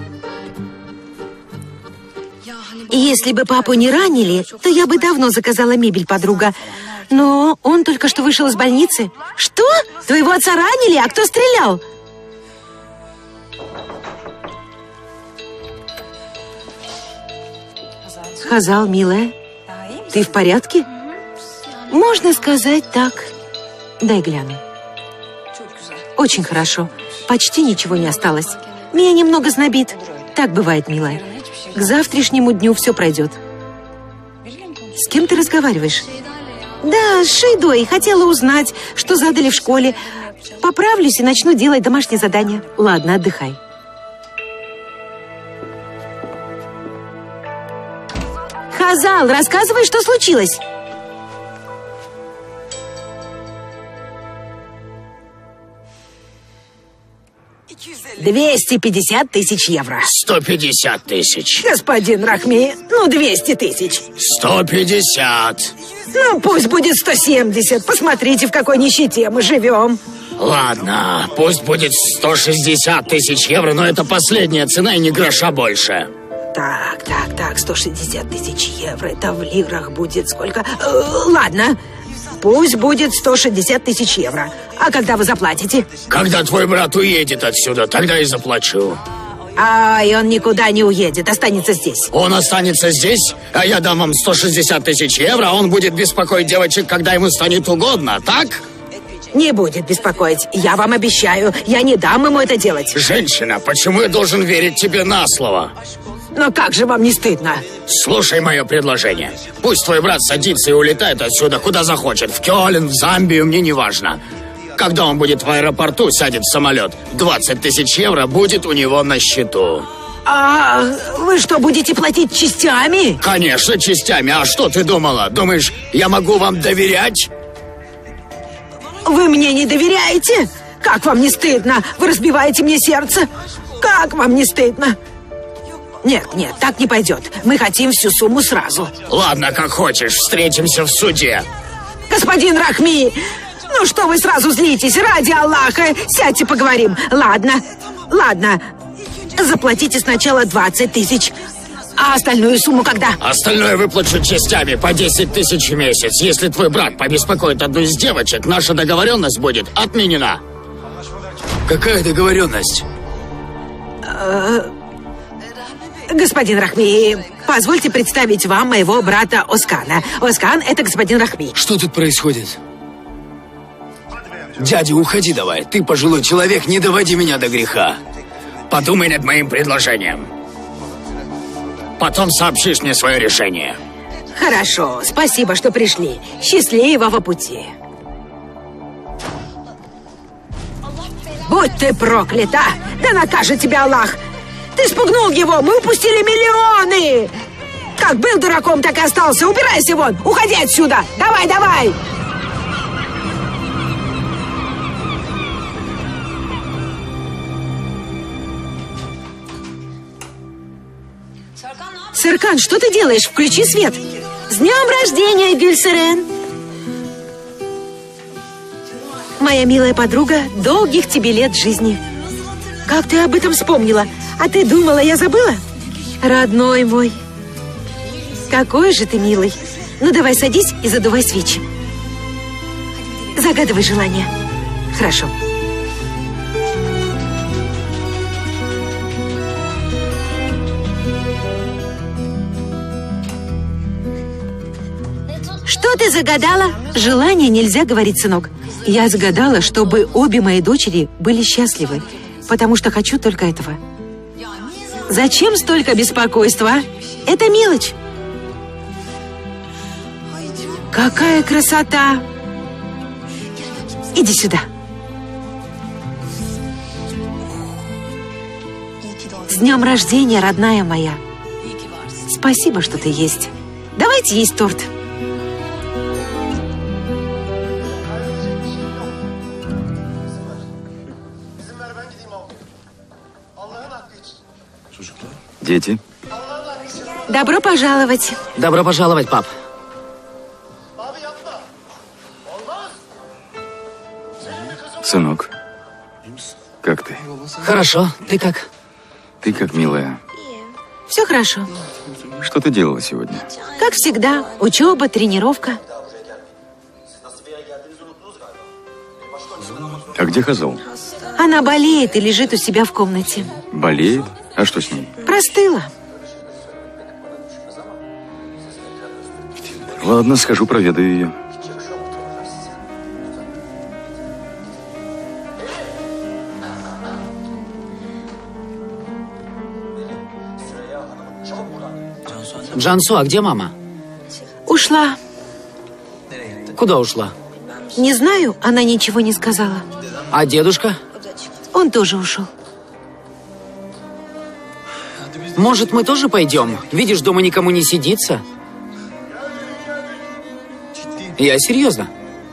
Если бы папу не ранили, то я бы давно заказала мебель, подруга. Но он только что вышел из больницы. Что? Твоего отца ранили? А кто стрелял? Хазал, милая, ты в порядке? Можно сказать так. Дай гляну. Очень хорошо. Почти ничего не осталось. Меня немного знобит. Так бывает, милая. К завтрашнему дню все пройдет. С кем ты разговариваешь? Да, с Шейдой. Хотела узнать, что задали в школе. Поправлюсь и начну делать домашнее задание. Ладно, отдыхай. Хазал, рассказывай, что случилось. $250 тысяч. 150 тысяч. Господин Рахми, 200 тысяч. 150. Пусть будет 170. Посмотрите, в какой нищете мы живем. Ладно, пусть будет 160 тысяч евро, но это последняя цена и ни гроша больше. Так, 160 тысяч евро. Это в лирах будет сколько? Ладно, пусть будет 160 тысяч евро. А когда вы заплатите? Когда твой брат уедет отсюда, тогда и заплачу. И он никуда не уедет, останется здесь. Он останется здесь, а я дам вам 160 тысяч евро, а он будет беспокоить девочек, когда ему станет угодно, так? Не будет беспокоить, я вам обещаю. Я не дам ему это делать. Женщина, почему я должен верить тебе на слово? Но как же вам не стыдно? Слушай мое предложение. Пусть твой брат садится и улетает отсюда, куда захочет. В Кёльн, в Замбию, мне не важно. Когда он будет в аэропорту, сядет в самолет. 20 тысяч евро будет у него на счету. Вы что, будете платить частями? Конечно, частями. А что ты думала? Думаешь, я могу вам доверять? Вы мне не доверяете? Как вам не стыдно? Вы разбиваете мне сердце. Как вам не стыдно? Нет, так не пойдет. Мы хотим всю сумму сразу. Ладно, как хочешь. Встретимся в суде. Господин Рахми, что вы сразу злитесь? Ради Аллаха, сядьте, поговорим. Ладно. Заплатите сначала 20 тысяч. А остальную сумму когда? Остальное выплачу частями по 10 тысяч в месяц. Если твой брат побеспокоит одну из девочек, наша договоренность будет отменена. Какая договоренность? Господин Рахми, позвольте представить вам моего брата Оскана. Оскан — это господин Рахми. Что тут происходит? Дядя, уходи давай. Ты пожилой человек, не доводи меня до греха. Подумай над моим предложением. Потом сообщишь мне свое решение. Хорошо, спасибо, что пришли. Счастливого пути. Будь ты проклята! Да накажет тебя Аллах! Ты спугнул его! Мы упустили миллионы! Как был дураком, так и остался! Убирайся вон! Уходи отсюда! Давай! Серкан, что ты делаешь? Включи свет! С днем рождения, Гюльсерен! Моя милая подруга, долгих тебе лет жизни. Как ты об этом вспомнила? А ты думала, я забыла? Родной мой, какой же ты милый. Давай садись и задувай свечи. Загадывай желание. Хорошо. Что ты загадала? Желание нельзя говорить, сынок. Я загадала, чтобы обе мои дочери были счастливы, потому что хочу только этого. Зачем столько беспокойства, а? Это мелочь. Какая красота! Иди сюда. С днем рождения, родная моя. Спасибо, что ты есть. Давайте есть торт. Дети, Добро пожаловать. Добро пожаловать, пап. сынок, как ты? Хорошо. Ты как? Ты как, милая. Все хорошо. Что ты делала сегодня? Как всегда, учеба, тренировка. А где Хазал? Она болеет и лежит у себя в комнате. Болеет? А что с ней? Простыла. Ладно, схожу, проведаю ее. Джансу, а где мама? Ушла. Куда ушла? Не знаю, она ничего не сказала. А дедушка? Он тоже ушел. Может, мы тоже пойдем? Видишь, дома никому не сидится. Я серьезно.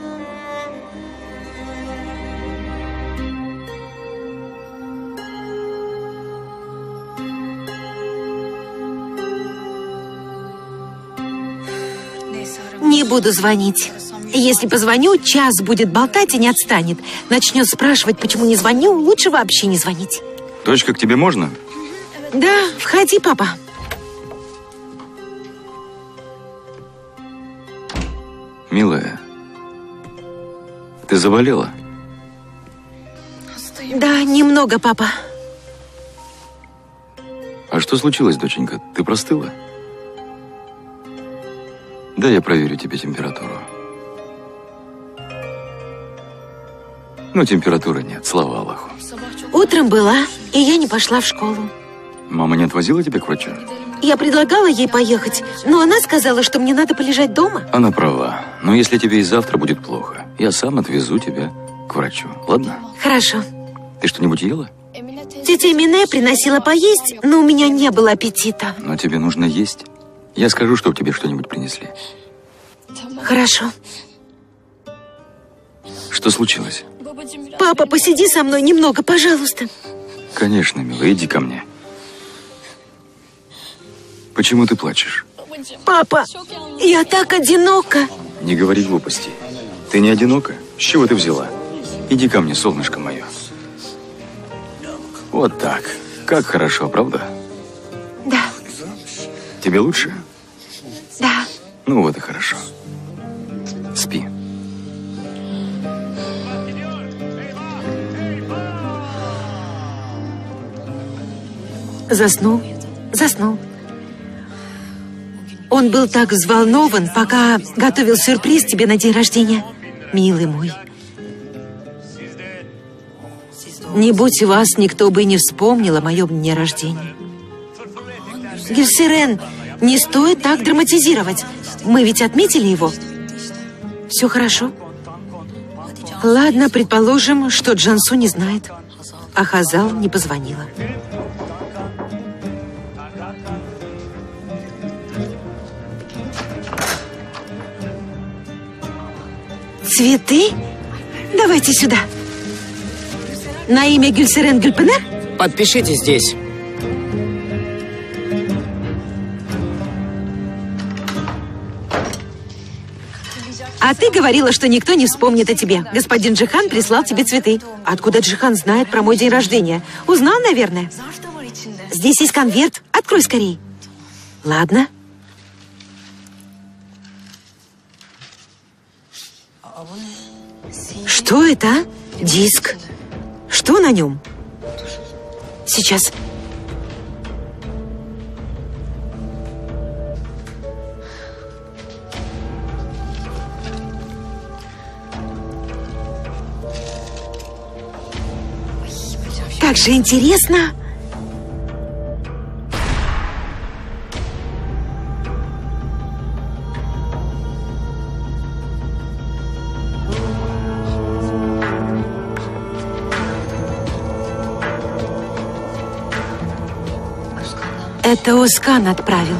Не буду звонить. Если позвоню, час будет болтать и не отстанет. Начнет спрашивать, почему не звоню, лучше вообще не звонить. Дочка, к тебе можно? Да, входи, папа. Милая, ты заболела? Да, немного, папа. А что случилось, доченька? Ты простыла? Да, я проверю тебе температуру. Ну, температуры нет, слава Аллаху. Утром была, и я не пошла в школу. Мама не отвозила тебя к врачу? Я предлагала ей поехать, но она сказала, что мне надо полежать дома. Она права. Но если тебе и завтра будет плохо, я сам отвезу тебя к врачу. Ладно? Хорошо. Ты что-нибудь ела? Тетя Мине приносила поесть, но у меня не было аппетита. Но тебе нужно есть. Я скажу, чтобы тебе что-нибудь принесли. Хорошо. Что случилось? Папа, посиди со мной немного, пожалуйста. Конечно, милая, иди ко мне. Почему ты плачешь? Папа, я так одинока. Не говори глупостей. Ты не одинока? С чего ты взяла? Иди ко мне, солнышко мое. Вот так. Как хорошо, правда? Да, Тебе лучше? да. Ну вот и хорошо. Спи. Заснул, заснул. Он был так взволнован, пока готовил сюрприз тебе на день рождения. Милый мой. Не будь вас, никто бы не вспомнил о моем дне рождения. Гюльсерен, не стоит так драматизировать. Мы ведь отметили его. Все хорошо? Ладно, предположим, что Джансу не знает, а Хазал не позвонила. Цветы? Давайте сюда. На имя Гюльсерен Гюльпенер? Подпишите здесь. А ты говорила, что никто не вспомнит о тебе. Господин Джихан прислал тебе цветы. Откуда Джихан знает про мой день рождения? Узнал, наверное. Здесь есть конверт. Открой скорей. Ладно. Что это, а? Диск. Что на нем? Сейчас. Как же интересно. Это Оскан отправил.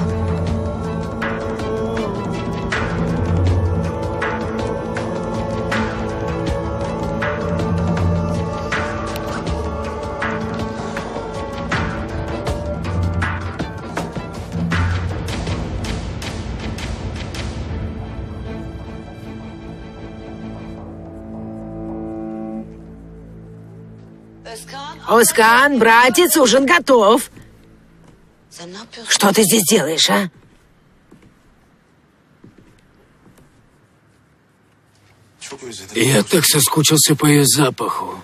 Оскан, братец, ужин готов. Что ты здесь делаешь, а? Я так соскучился по ее запаху.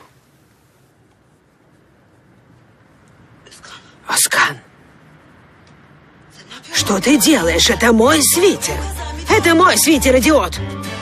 Оскан, что ты делаешь? Это мой свитер. Это мой свитер, идиот.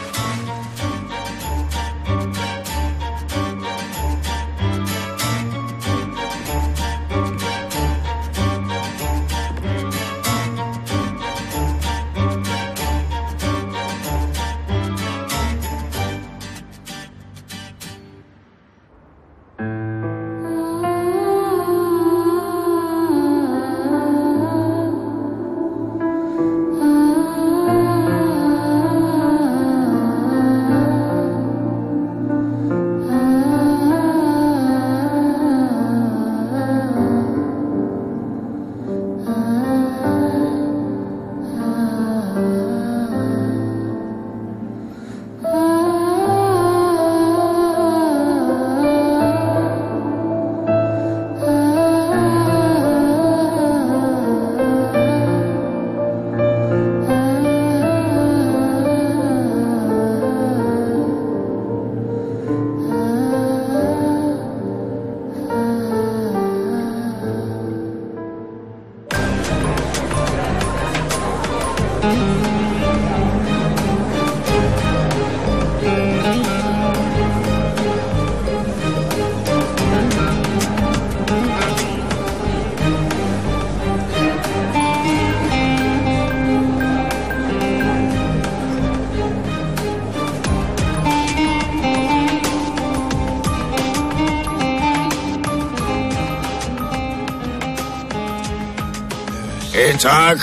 Итак,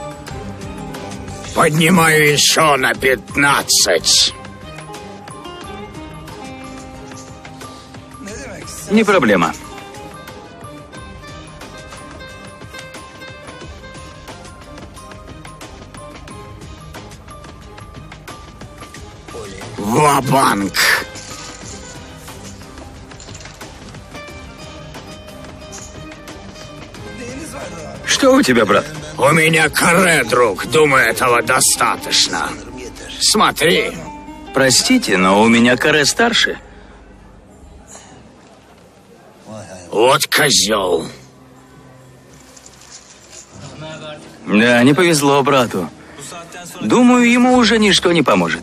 поднимаю еще на 15. Не проблема. Ва-банк. Что у тебя, брат? У меня каре, друг. Думаю, этого достаточно. Смотри. Простите, но у меня каре старше. Вот козел. Да, не повезло брату. Думаю, ему уже ничто не поможет.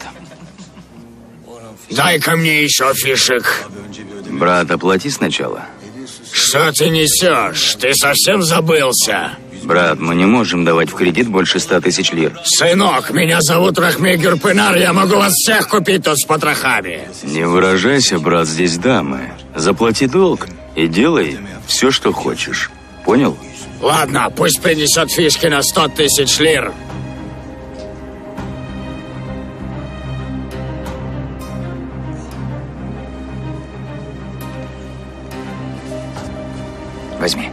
Дай-ка мне еще фишек. Брат, оплати сначала. Что ты несешь? Ты совсем забылся? Брат, мы не можем давать в кредит больше 100 тысяч лир. Сынок, меня зовут Рахмей Гюрпинар, я могу вас всех купить тут с потрохами. Не выражайся, брат, здесь дамы. Заплати долг и делай все, что хочешь. Понял? Ладно, пусть принесет фишки на 100 тысяч лир. Возьми.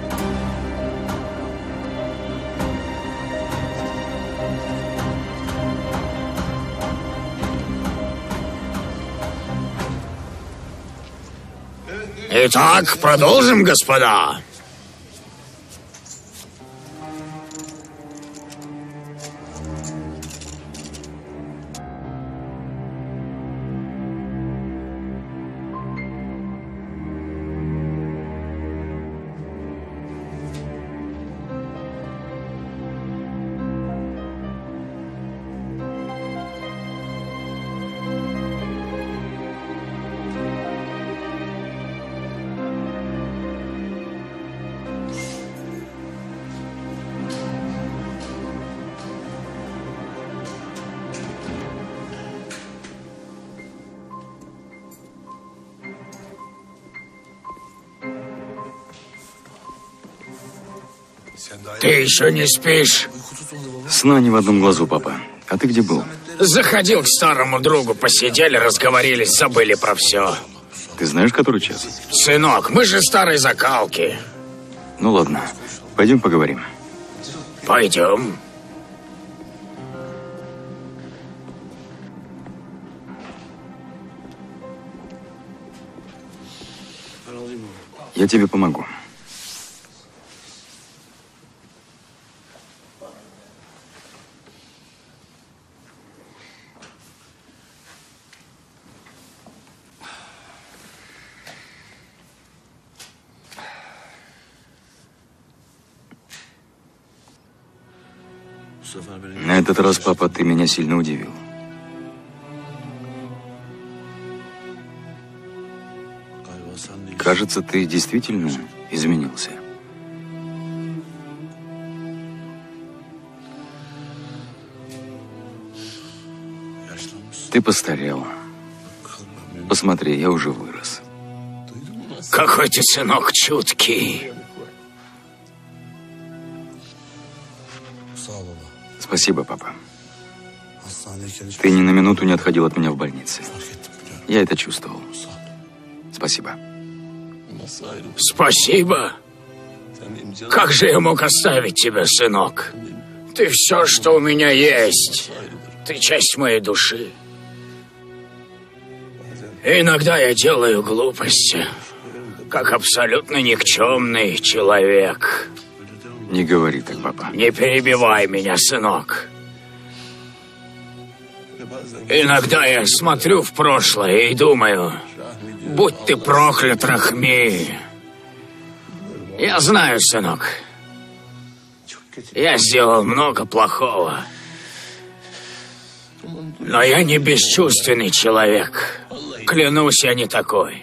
Итак, продолжим, господа. Ты еще не спишь? Сна ни в одном глазу, папа. А ты где был? Заходил к старому другу, посидели, разговорились, забыли про все. Ты знаешь, который час? Сынок, мы же старой закалки. Ну ладно, пойдем поговорим. Пойдем. Я тебе помогу. На этот раз, папа, ты меня сильно удивил. Кажется, ты действительно изменился. Ты постарел. Посмотри, я уже вырос. Какой ты, сынок, чуткий. Спасибо, папа. Ты ни на минуту не отходил от меня в больнице. Я это чувствовал. Спасибо. Спасибо. Как же я мог оставить тебя, сынок? Ты все, что у меня есть. Ты часть моей души. Иногда я делаю глупости, как абсолютно никчемный человек. Не говори так, папа. Не перебивай меня, сынок. Иногда я смотрю в прошлое и думаю, будь ты проклят, Рахми. Я знаю, сынок, я сделал много плохого. Но я не бесчувственный человек. Клянусь, я не такой.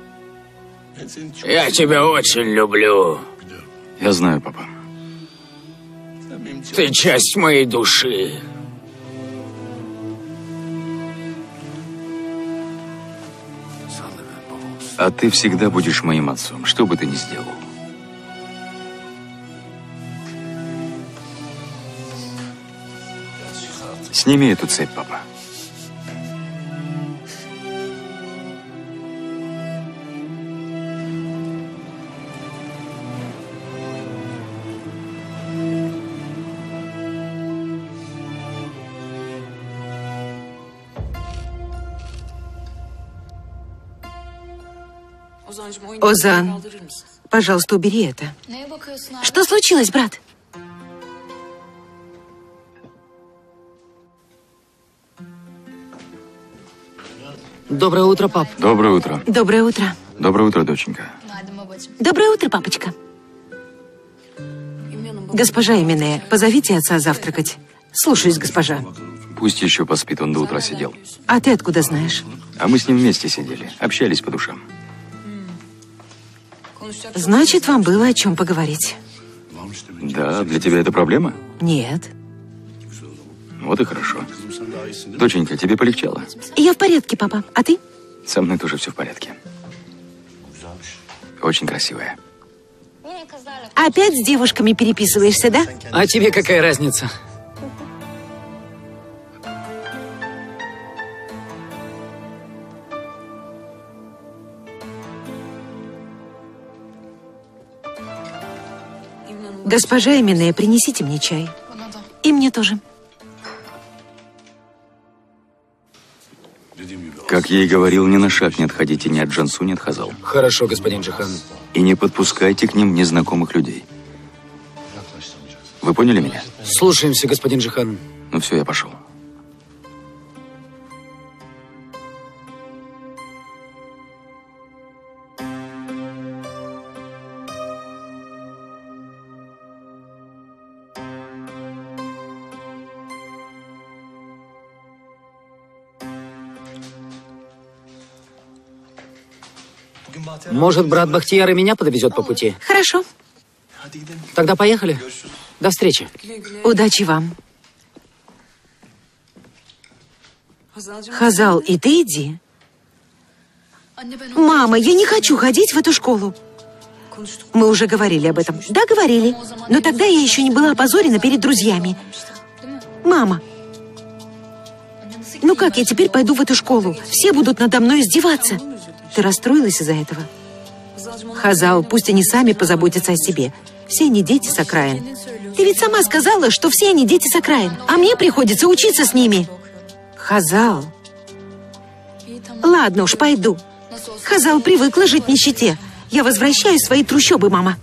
Я тебя очень люблю. Я знаю, папа. Ты часть моей души. А ты всегда будешь моим отцом, что бы ты ни сделал. Сними эту цепь, папа. Озан, пожалуйста, убери это. Что случилось, брат? Доброе утро, пап. Доброе утро. Доброе утро. Доброе утро, доченька. Доброе утро, папочка. Госпожа Эмине, позовите отца завтракать. Слушаюсь, госпожа. Пусть еще поспит, он до утра сидел. А ты откуда знаешь? А мы с ним вместе сидели, общались по душам. Значит, вам было о чем поговорить. Да, для тебя это проблема? Нет. Вот и хорошо. Доченька, тебе полегчало? Я в порядке, папа. А ты? Со мной тоже все в порядке. Очень красивая. Опять с девушками переписываешься, да? А тебе какая разница? Госпожа Эмине, принесите мне чай. И мне тоже. Как я и говорил, ни на шаг не отходите ни от Джансу, ни от Хазал. Хорошо, господин Джихан. И не подпускайте к ним незнакомых людей. Вы поняли меня? Слушаемся, господин Джихан. Ну все, я пошел. Может, брат Бахтияр и меня подвезет по пути? Хорошо. Тогда поехали. До встречи. Удачи вам. Хазал, и ты иди. Мама, я не хочу ходить в эту школу. Мы уже говорили об этом. Да, говорили. Но тогда я еще не была опозорена перед друзьями. Мама, ну как я теперь пойду в эту школу? Все будут надо мной издеваться. Ты расстроилась из-за этого? Хазал, пусть они сами позаботятся о себе. Все они дети с окраин. Ты ведь сама сказала, что все они дети с окраин, а мне приходится учиться с ними. Хазал. Ладно уж, пойду. Хазал привыкла жить в нищете. Я возвращаюсь в свои трущобы, мама.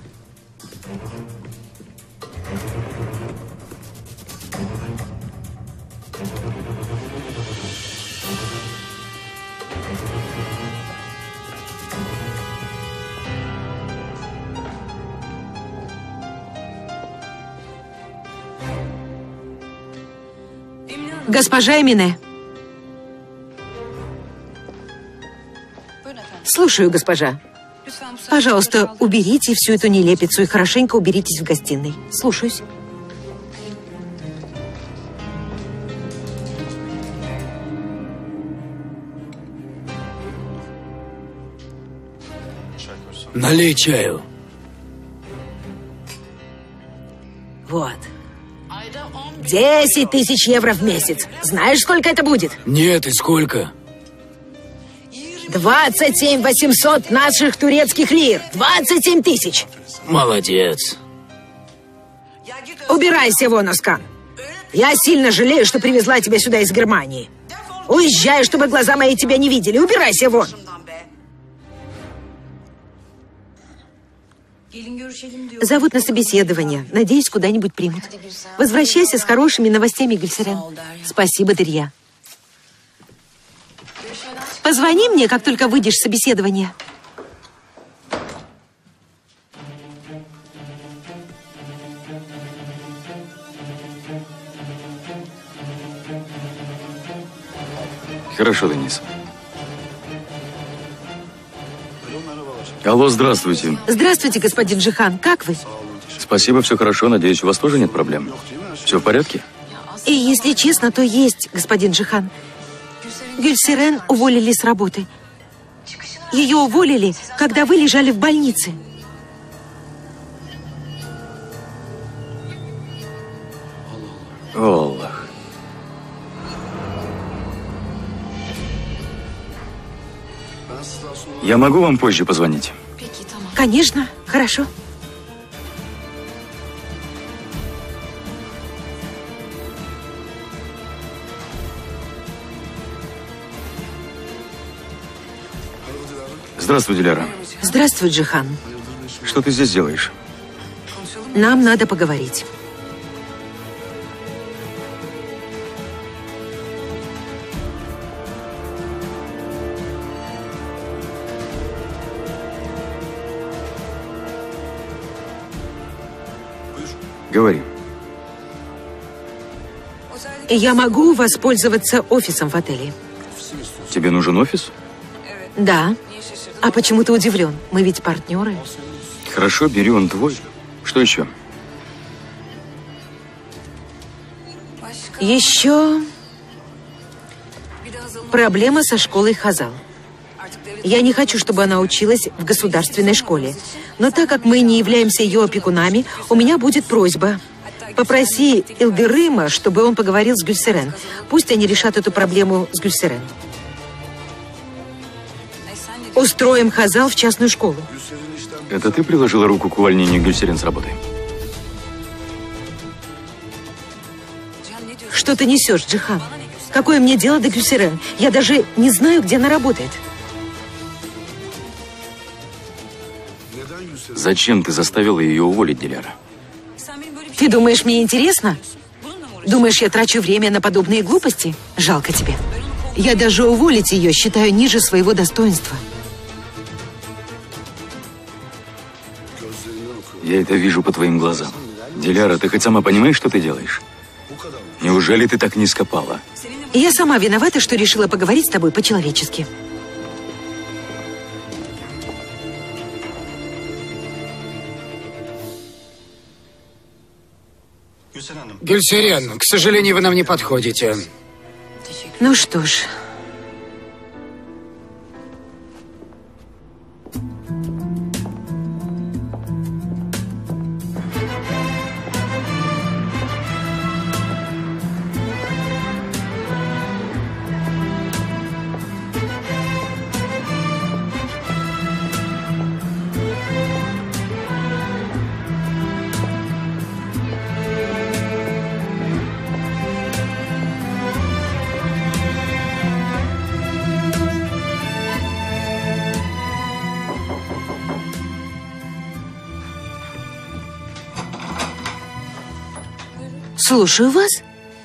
Госпожа Эмине. Слушаю, госпожа. Пожалуйста, уберите всю эту нелепицу и хорошенько уберитесь в гостиной. Слушаюсь. Налей чаю. Вот. 10 тысяч евро в месяц. Знаешь, сколько это будет? Нет, и сколько? 27 800 наших турецких лир. 27 тысяч. Молодец. Убирайся вон, Оскан. Я сильно жалею, что привезла тебя сюда из Германии. Уезжай, чтобы глаза мои тебя не видели. Убирайся вон. Зовут на собеседование. Надеюсь, куда-нибудь примут. Возвращайся с хорошими новостями, Гюльсерен. Спасибо, Дерья. Позвони мне, как только выйдешь с собеседования. Хорошо, Денис. Алло, здравствуйте. Здравствуйте, господин Джихан. Как вы? Спасибо, все хорошо. Надеюсь, у вас тоже нет проблем. Все в порядке? И если честно, то есть, господин Джихан. Гюльсерен уволили с работы. Ее уволили, когда вы лежали в больнице. Аллах. Я могу вам позже позвонить? Конечно, хорошо. Здравствуй, Диляра. Здравствуй, Джихан. Что ты здесь делаешь? Нам надо поговорить. Говори. Я могу воспользоваться офисом в отеле? Тебе нужен офис? Да. А почему ты удивлен? Мы ведь партнеры. Хорошо, бери, он твой. Что еще? Еще проблема со школой Хазал. Я не хочу, чтобы она училась в государственной школе. Но так как мы не являемся ее опекунами, у меня будет просьба. Попроси Илдырыма, чтобы он поговорил с Гюльсерен. Пусть они решат эту проблему с Гюльсерен. Устроим Хазал в частную школу. Это ты приложила руку к увольнению Гюльсерен с работы? Что ты несешь, Джихан? Какое мне дело до Гюльсерен? Я даже не знаю, где она работает. Зачем ты заставила ее уволить, Диляра? Ты думаешь, мне интересно? Думаешь, я трачу время на подобные глупости? Жалко тебе. Я даже уволить ее считаю ниже своего достоинства. Я это вижу по твоим глазам. Диляра, ты хоть сама понимаешь, что ты делаешь? Неужели ты так низко пала? Я сама виновата, что решила поговорить с тобой по-человечески. Гюльсерен, к сожалению, вы нам не подходите. Ну что ж. Слушаю вас.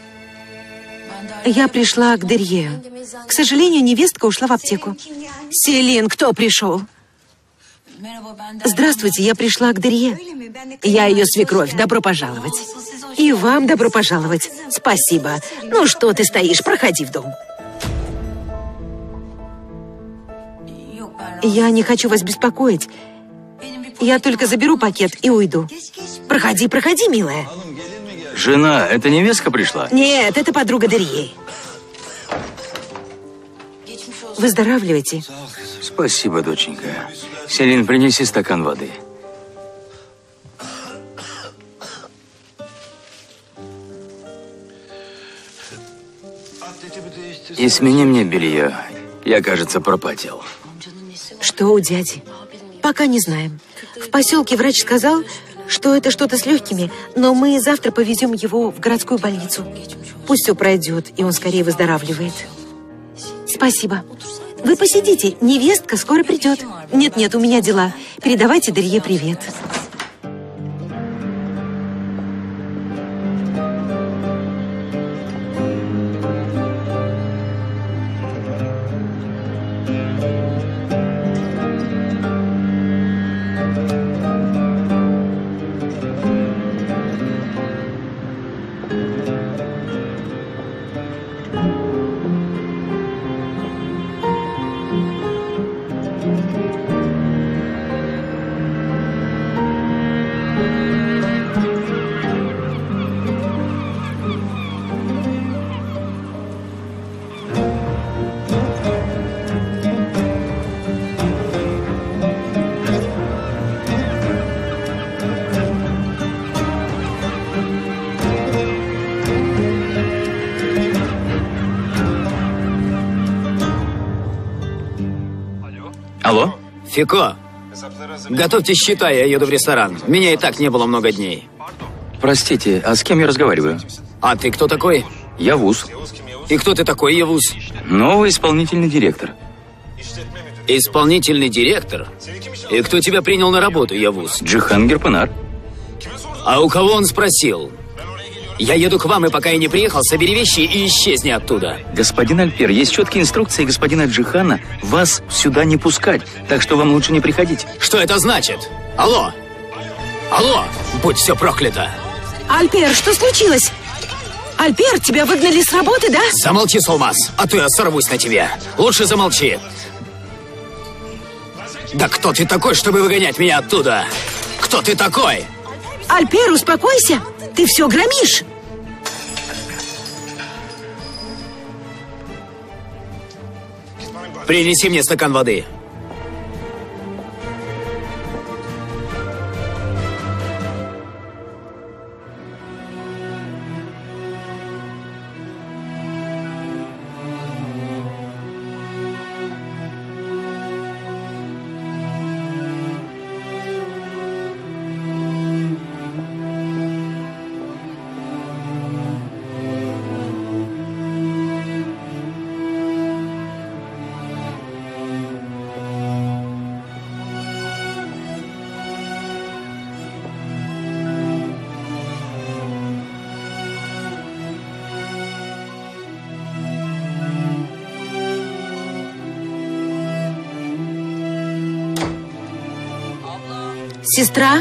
Я пришла к Дерье. К сожалению, невестка ушла в аптеку. Селин, кто пришел? Здравствуйте, я пришла к Дерье. Я ее свекровь. Добро пожаловать. И вам добро пожаловать. Спасибо. Ну что ты стоишь? Проходи в дом. Я не хочу вас беспокоить. Я только заберу пакет и уйду. Проходи, проходи, милая. Жена, это невестка пришла? Нет, это подруга Дерье. Выздоравливайте. Спасибо, доченька. Селин, принеси стакан воды. И смени мне белье. Я, кажется, пропотел. Что у дяди? Пока не знаем. В поселке врач сказал, что это что-то с легкими, но мы завтра повезем его в городскую больницу. Пусть все пройдет, и он скорее выздоравливает. Спасибо. Вы посидите, невестка скоро придет. Нет-нет, у меня дела. Передавайте Дерье привет. Алло? Фико, готовьте счета, я еду в ресторан. Меня и так не было много дней. Простите, а с кем я разговариваю? А ты кто такой? Явуз. И кто ты такой, Явуз? Новый исполнительный директор. Исполнительный директор? И кто тебя принял на работу, Явуз? Джихан Герпенар. А у кого он спросил? Я еду к вам, и пока я не приехал, собери вещи и исчезни оттуда. Господин Альпер, есть четкие инструкции господина Джихана вас сюда не пускать, так что вам лучше не приходить. Что это значит? Алло? Алло? Будь все проклято. Альпер, что случилось? Альпер, тебя выгнали с работы, да? Замолчи, Солмас, а то я сорвусь на тебя. Лучше замолчи. Да кто ты такой, чтобы выгонять меня оттуда? Кто ты такой? Альпер, успокойся. Ты все громишь. Принеси мне стакан воды. Сестра?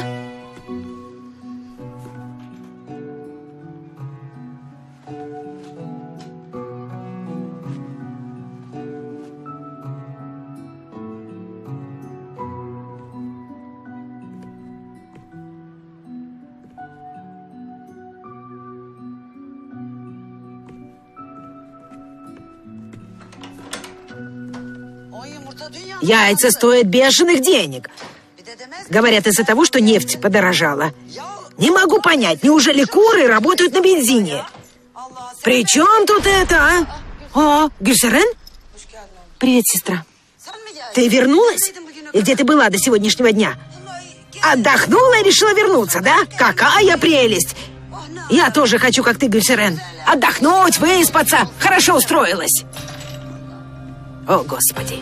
Яйца стоят бешеных денег. Говорят, из-за того, что нефть подорожала. Не могу понять, неужели куры работают на бензине? При чем тут это, а? О, Гюльсерен? Привет, сестра. Ты вернулась? И где ты была до сегодняшнего дня? Отдохнула и решила вернуться, да? Какая прелесть! Я тоже хочу, как ты, Гюльсерен. Отдохнуть, выспаться. Хорошо устроилась. О, Господи.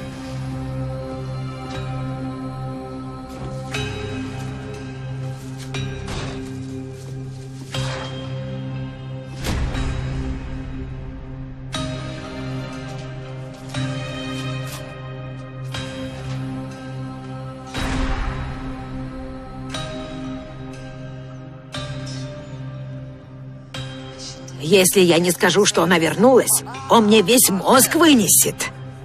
Если я не скажу, что она вернулась, он мне весь мозг вынесет.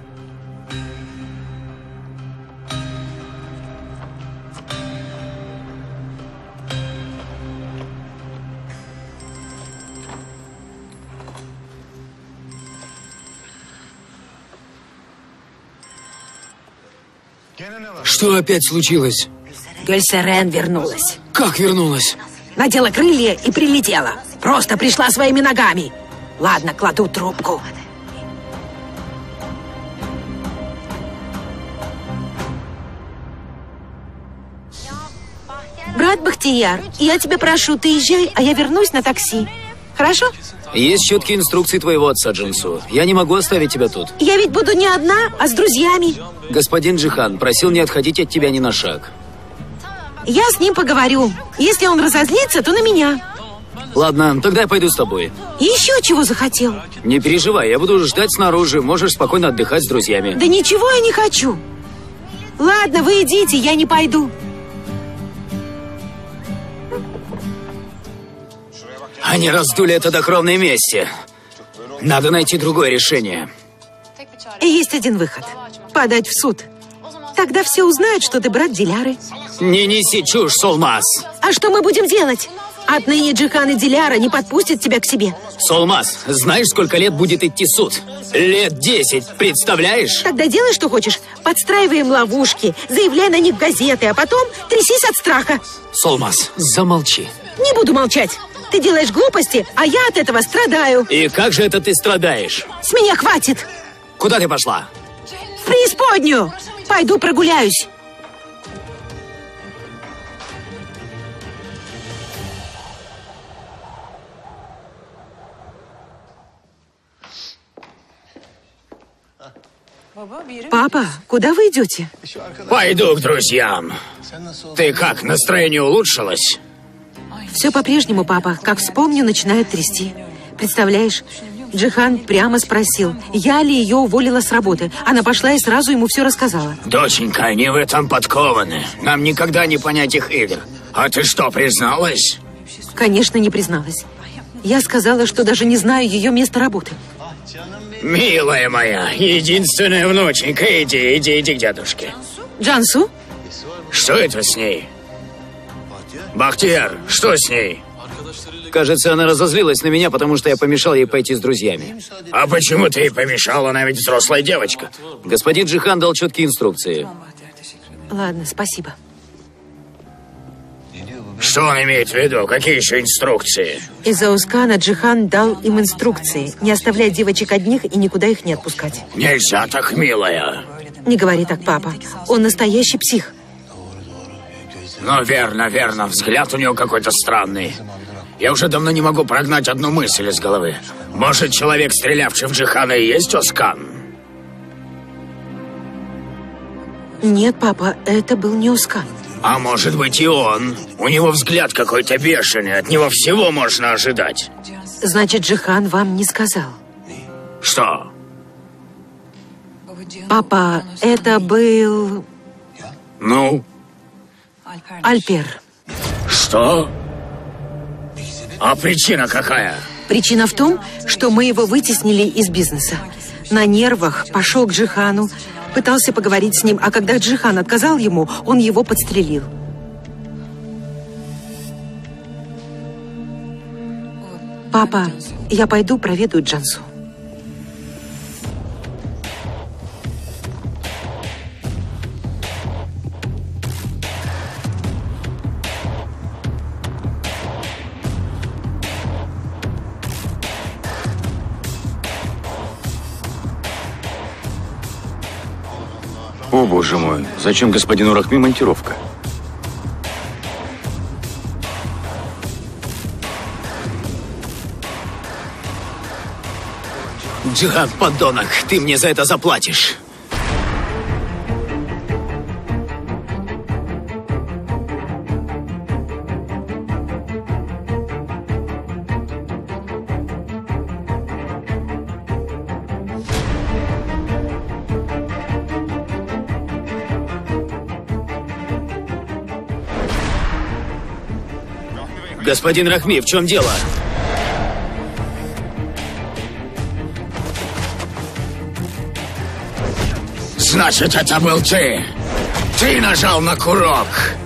Что опять случилось? Гюльсерен вернулась. Как вернулась? Надела крылья и прилетела. Просто пришла своими ногами. Ладно, кладу трубку. Брат Бахтияр, я тебя прошу, ты езжай, а я вернусь на такси. Хорошо? Есть четкие инструкции твоего отца, Джансу. Я не могу оставить тебя тут. Я ведь буду не одна, а с друзьями. Господин Джихан просил не отходить от тебя ни на шаг. Я с ним поговорю. Если он разозлится, то на меня. Ладно, тогда я пойду с тобой. Еще чего захотел? Не переживай, я буду ждать снаружи. Можешь спокойно отдыхать с друзьями. Да ничего я не хочу. Ладно, вы идите, я не пойду. Они раздули это до кровной мести. Надо найти другое решение. Есть один выход. Подать в суд. Тогда все узнают, что ты брат Диляры. Не неси чушь, Солмаз. А что мы будем делать? Отныне Джихан и Диляра не подпустят тебя к себе. Солмаз, знаешь, сколько лет будет идти суд? Лет 10, представляешь? Тогда делай, что хочешь. Подстраиваем ловушки, заявляй на них в газеты, а потом трясись от страха. Солмаз, замолчи. Не буду молчать. Ты делаешь глупости, а я от этого страдаю. И как же это ты страдаешь? С меня хватит. Куда ты пошла? В преисподнюю. Пойду прогуляюсь. Папа, куда вы идете? Пойду к друзьям. Ты как, настроение улучшилось? Все по-прежнему, папа. Как вспомню, начинает трясти. Представляешь, Джихан прямо спросил, я ли ее уволила с работы. Она пошла и сразу ему все рассказала. Доченька, они в этом подкованы. Нам никогда не понять их игр. А ты что, призналась? Конечно, не призналась. Я сказала, что даже не знаю ее места работы. Милая моя, единственная внученька, иди к дедушке. Джансу? Что это с ней? Бахтияр, что с ней? Кажется, она разозлилась на меня, потому что я помешал ей пойти с друзьями. А почему ты ей помешал? Она ведь взрослая девочка. Господин Джихан дал четкие инструкции. Ладно, спасибо. Что он имеет в виду? Какие еще инструкции? Из-за Ускана Джихан дал им инструкции. Не оставлять девочек одних и никуда их не отпускать. Нельзя так, милая. Не говори так, папа. Он настоящий псих. Ну, верно. Взгляд у него какой-то странный. Я уже давно не могу прогнать одну мысль из головы. Может, человек, стрелявший в Джихана, и есть Оскан? Нет, папа, это был не Ускан. А может быть и он. У него взгляд какой-то бешеный. От него всего можно ожидать. Значит, Джихан вам не сказал. Что? Папа, это был... Ну? Альпер. Что? А причина какая? Причина в том, что мы его вытеснили из бизнеса. На нервах пошел к Джихану, пытался поговорить с ним, а когда Джихан отказал ему, он его подстрелил. Папа, я пойду проведаю Джансу. О, боже мой, зачем господину Рахми монтировка? Джихан, подонок, ты мне за это заплатишь. Господин Рахми, в чем дело? Значит, это был ты. Ты нажал на курок.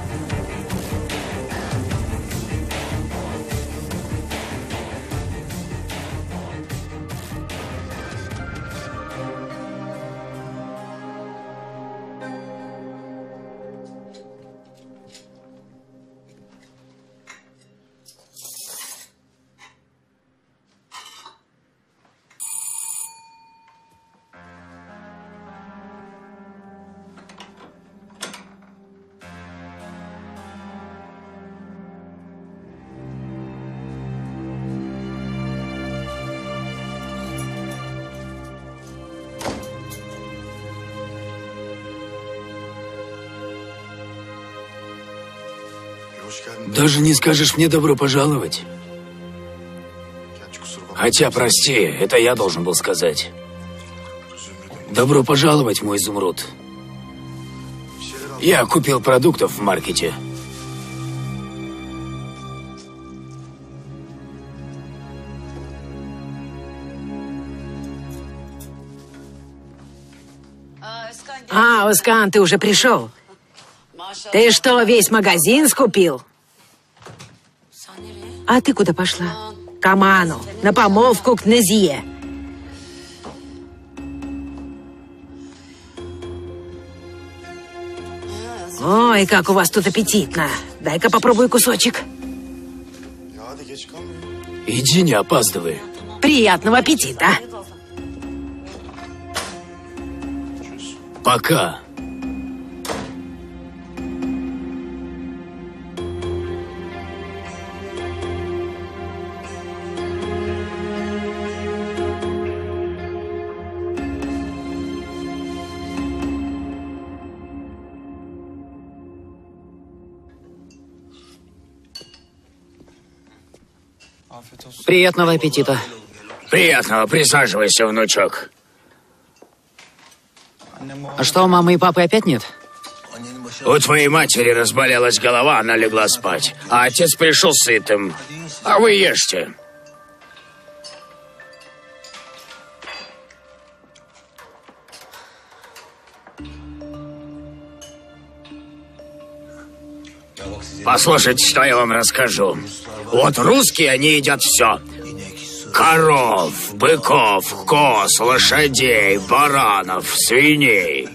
Даже не скажешь мне добро пожаловать? Хотя, прости, это я должен был сказать. Добро пожаловать, мой изумруд. Я купил продуктов в маркете. А, Оскан, ты уже пришел. Ты что, весь магазин скупил? А ты куда пошла? К Аману, на помолвку к Назие. Ой, как у вас тут аппетитно. Дай-ка попробую кусочек. Иди, не опаздывай. Приятного аппетита. Пока. Приятного аппетита. Приятного, присаживайся, внучок. А что, мамы и папы опять нет? У твоей матери разболелась голова, она легла спать. А отец пришел сытым. А вы ешьте. Послушайте, что я вам расскажу. Вот русские, они едят все. Коров, быков, коз, лошадей, баранов, свиней.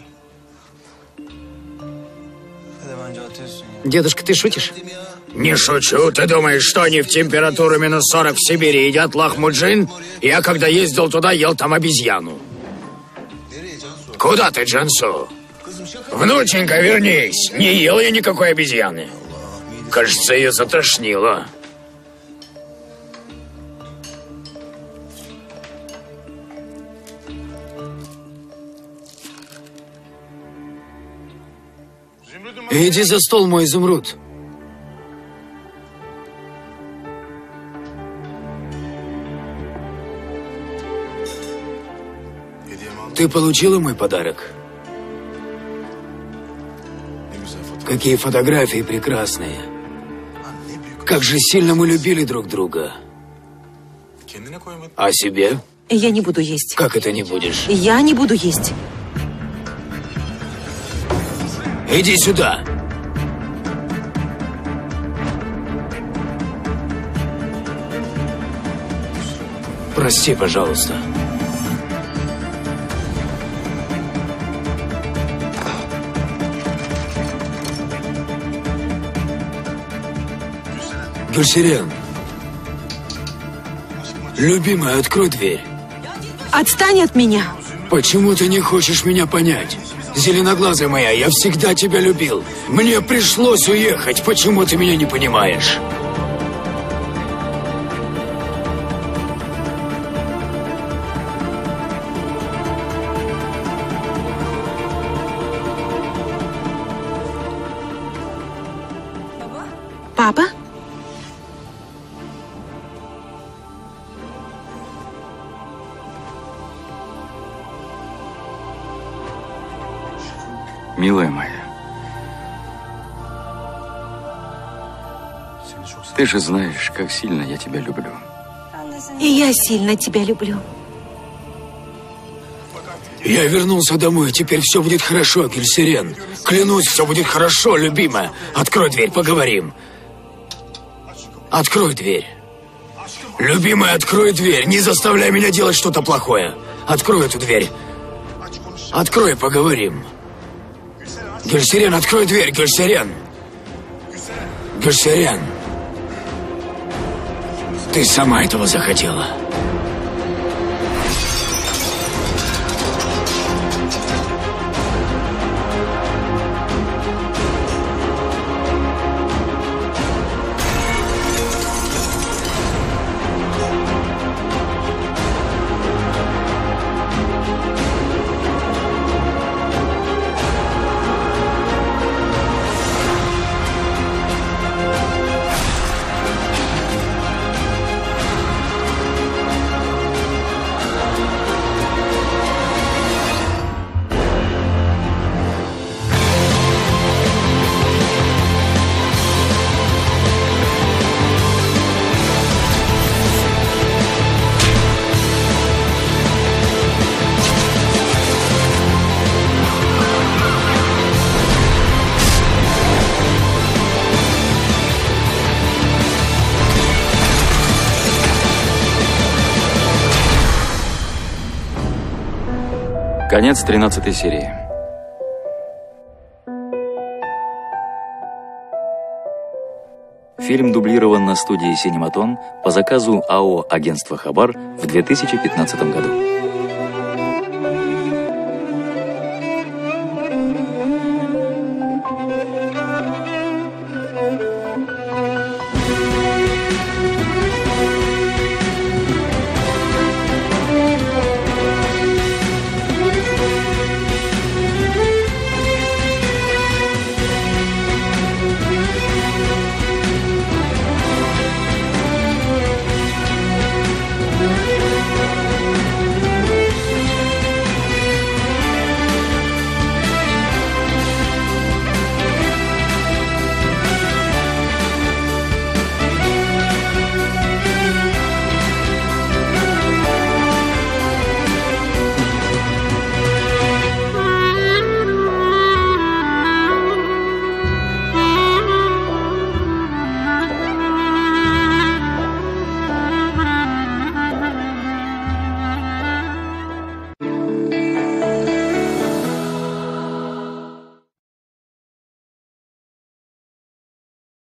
Дедушка, ты шутишь? Не шучу. Ты думаешь, что они в температуру минус 40 в Сибири едят лахмуджин? Я, когда ездил туда, ел там обезьяну. Куда ты, Джансу? Внученька, вернись. Не ел я никакой обезьяны. Кажется, ее затошнило. Иди за стол, мой изумруд. Ты получила мой подарок? Какие фотографии прекрасные. Как же сильно мы любили друг друга. А себе? Я не буду есть. Как это не будешь? Я не буду есть. Иди сюда. Прости, пожалуйста. Гюльсерен. Любимая, открой дверь. Отстань от меня. Почему ты не хочешь меня понять? Зеленоглазая моя, я всегда тебя любил. Мне пришлось уехать. Почему ты меня не понимаешь? Папа? Милая моя, ты же знаешь, как сильно я тебя люблю. И я сильно тебя люблю. Я вернулся домой, теперь все будет хорошо, Гюльсерен. Клянусь, все будет хорошо, любимая. Открой дверь, поговорим. Открой дверь. Любимая, открой дверь. Не заставляй меня делать что-то плохое. Открой эту дверь. Открой, поговорим. Гюльсерен, открой дверь, Гюльсерен. Гюльсерен. Ты сама этого захотела. Конец 13 серии. Фильм дублирован на студии «Синематон» по заказу АО «Агентство Хабар» в 2015 году.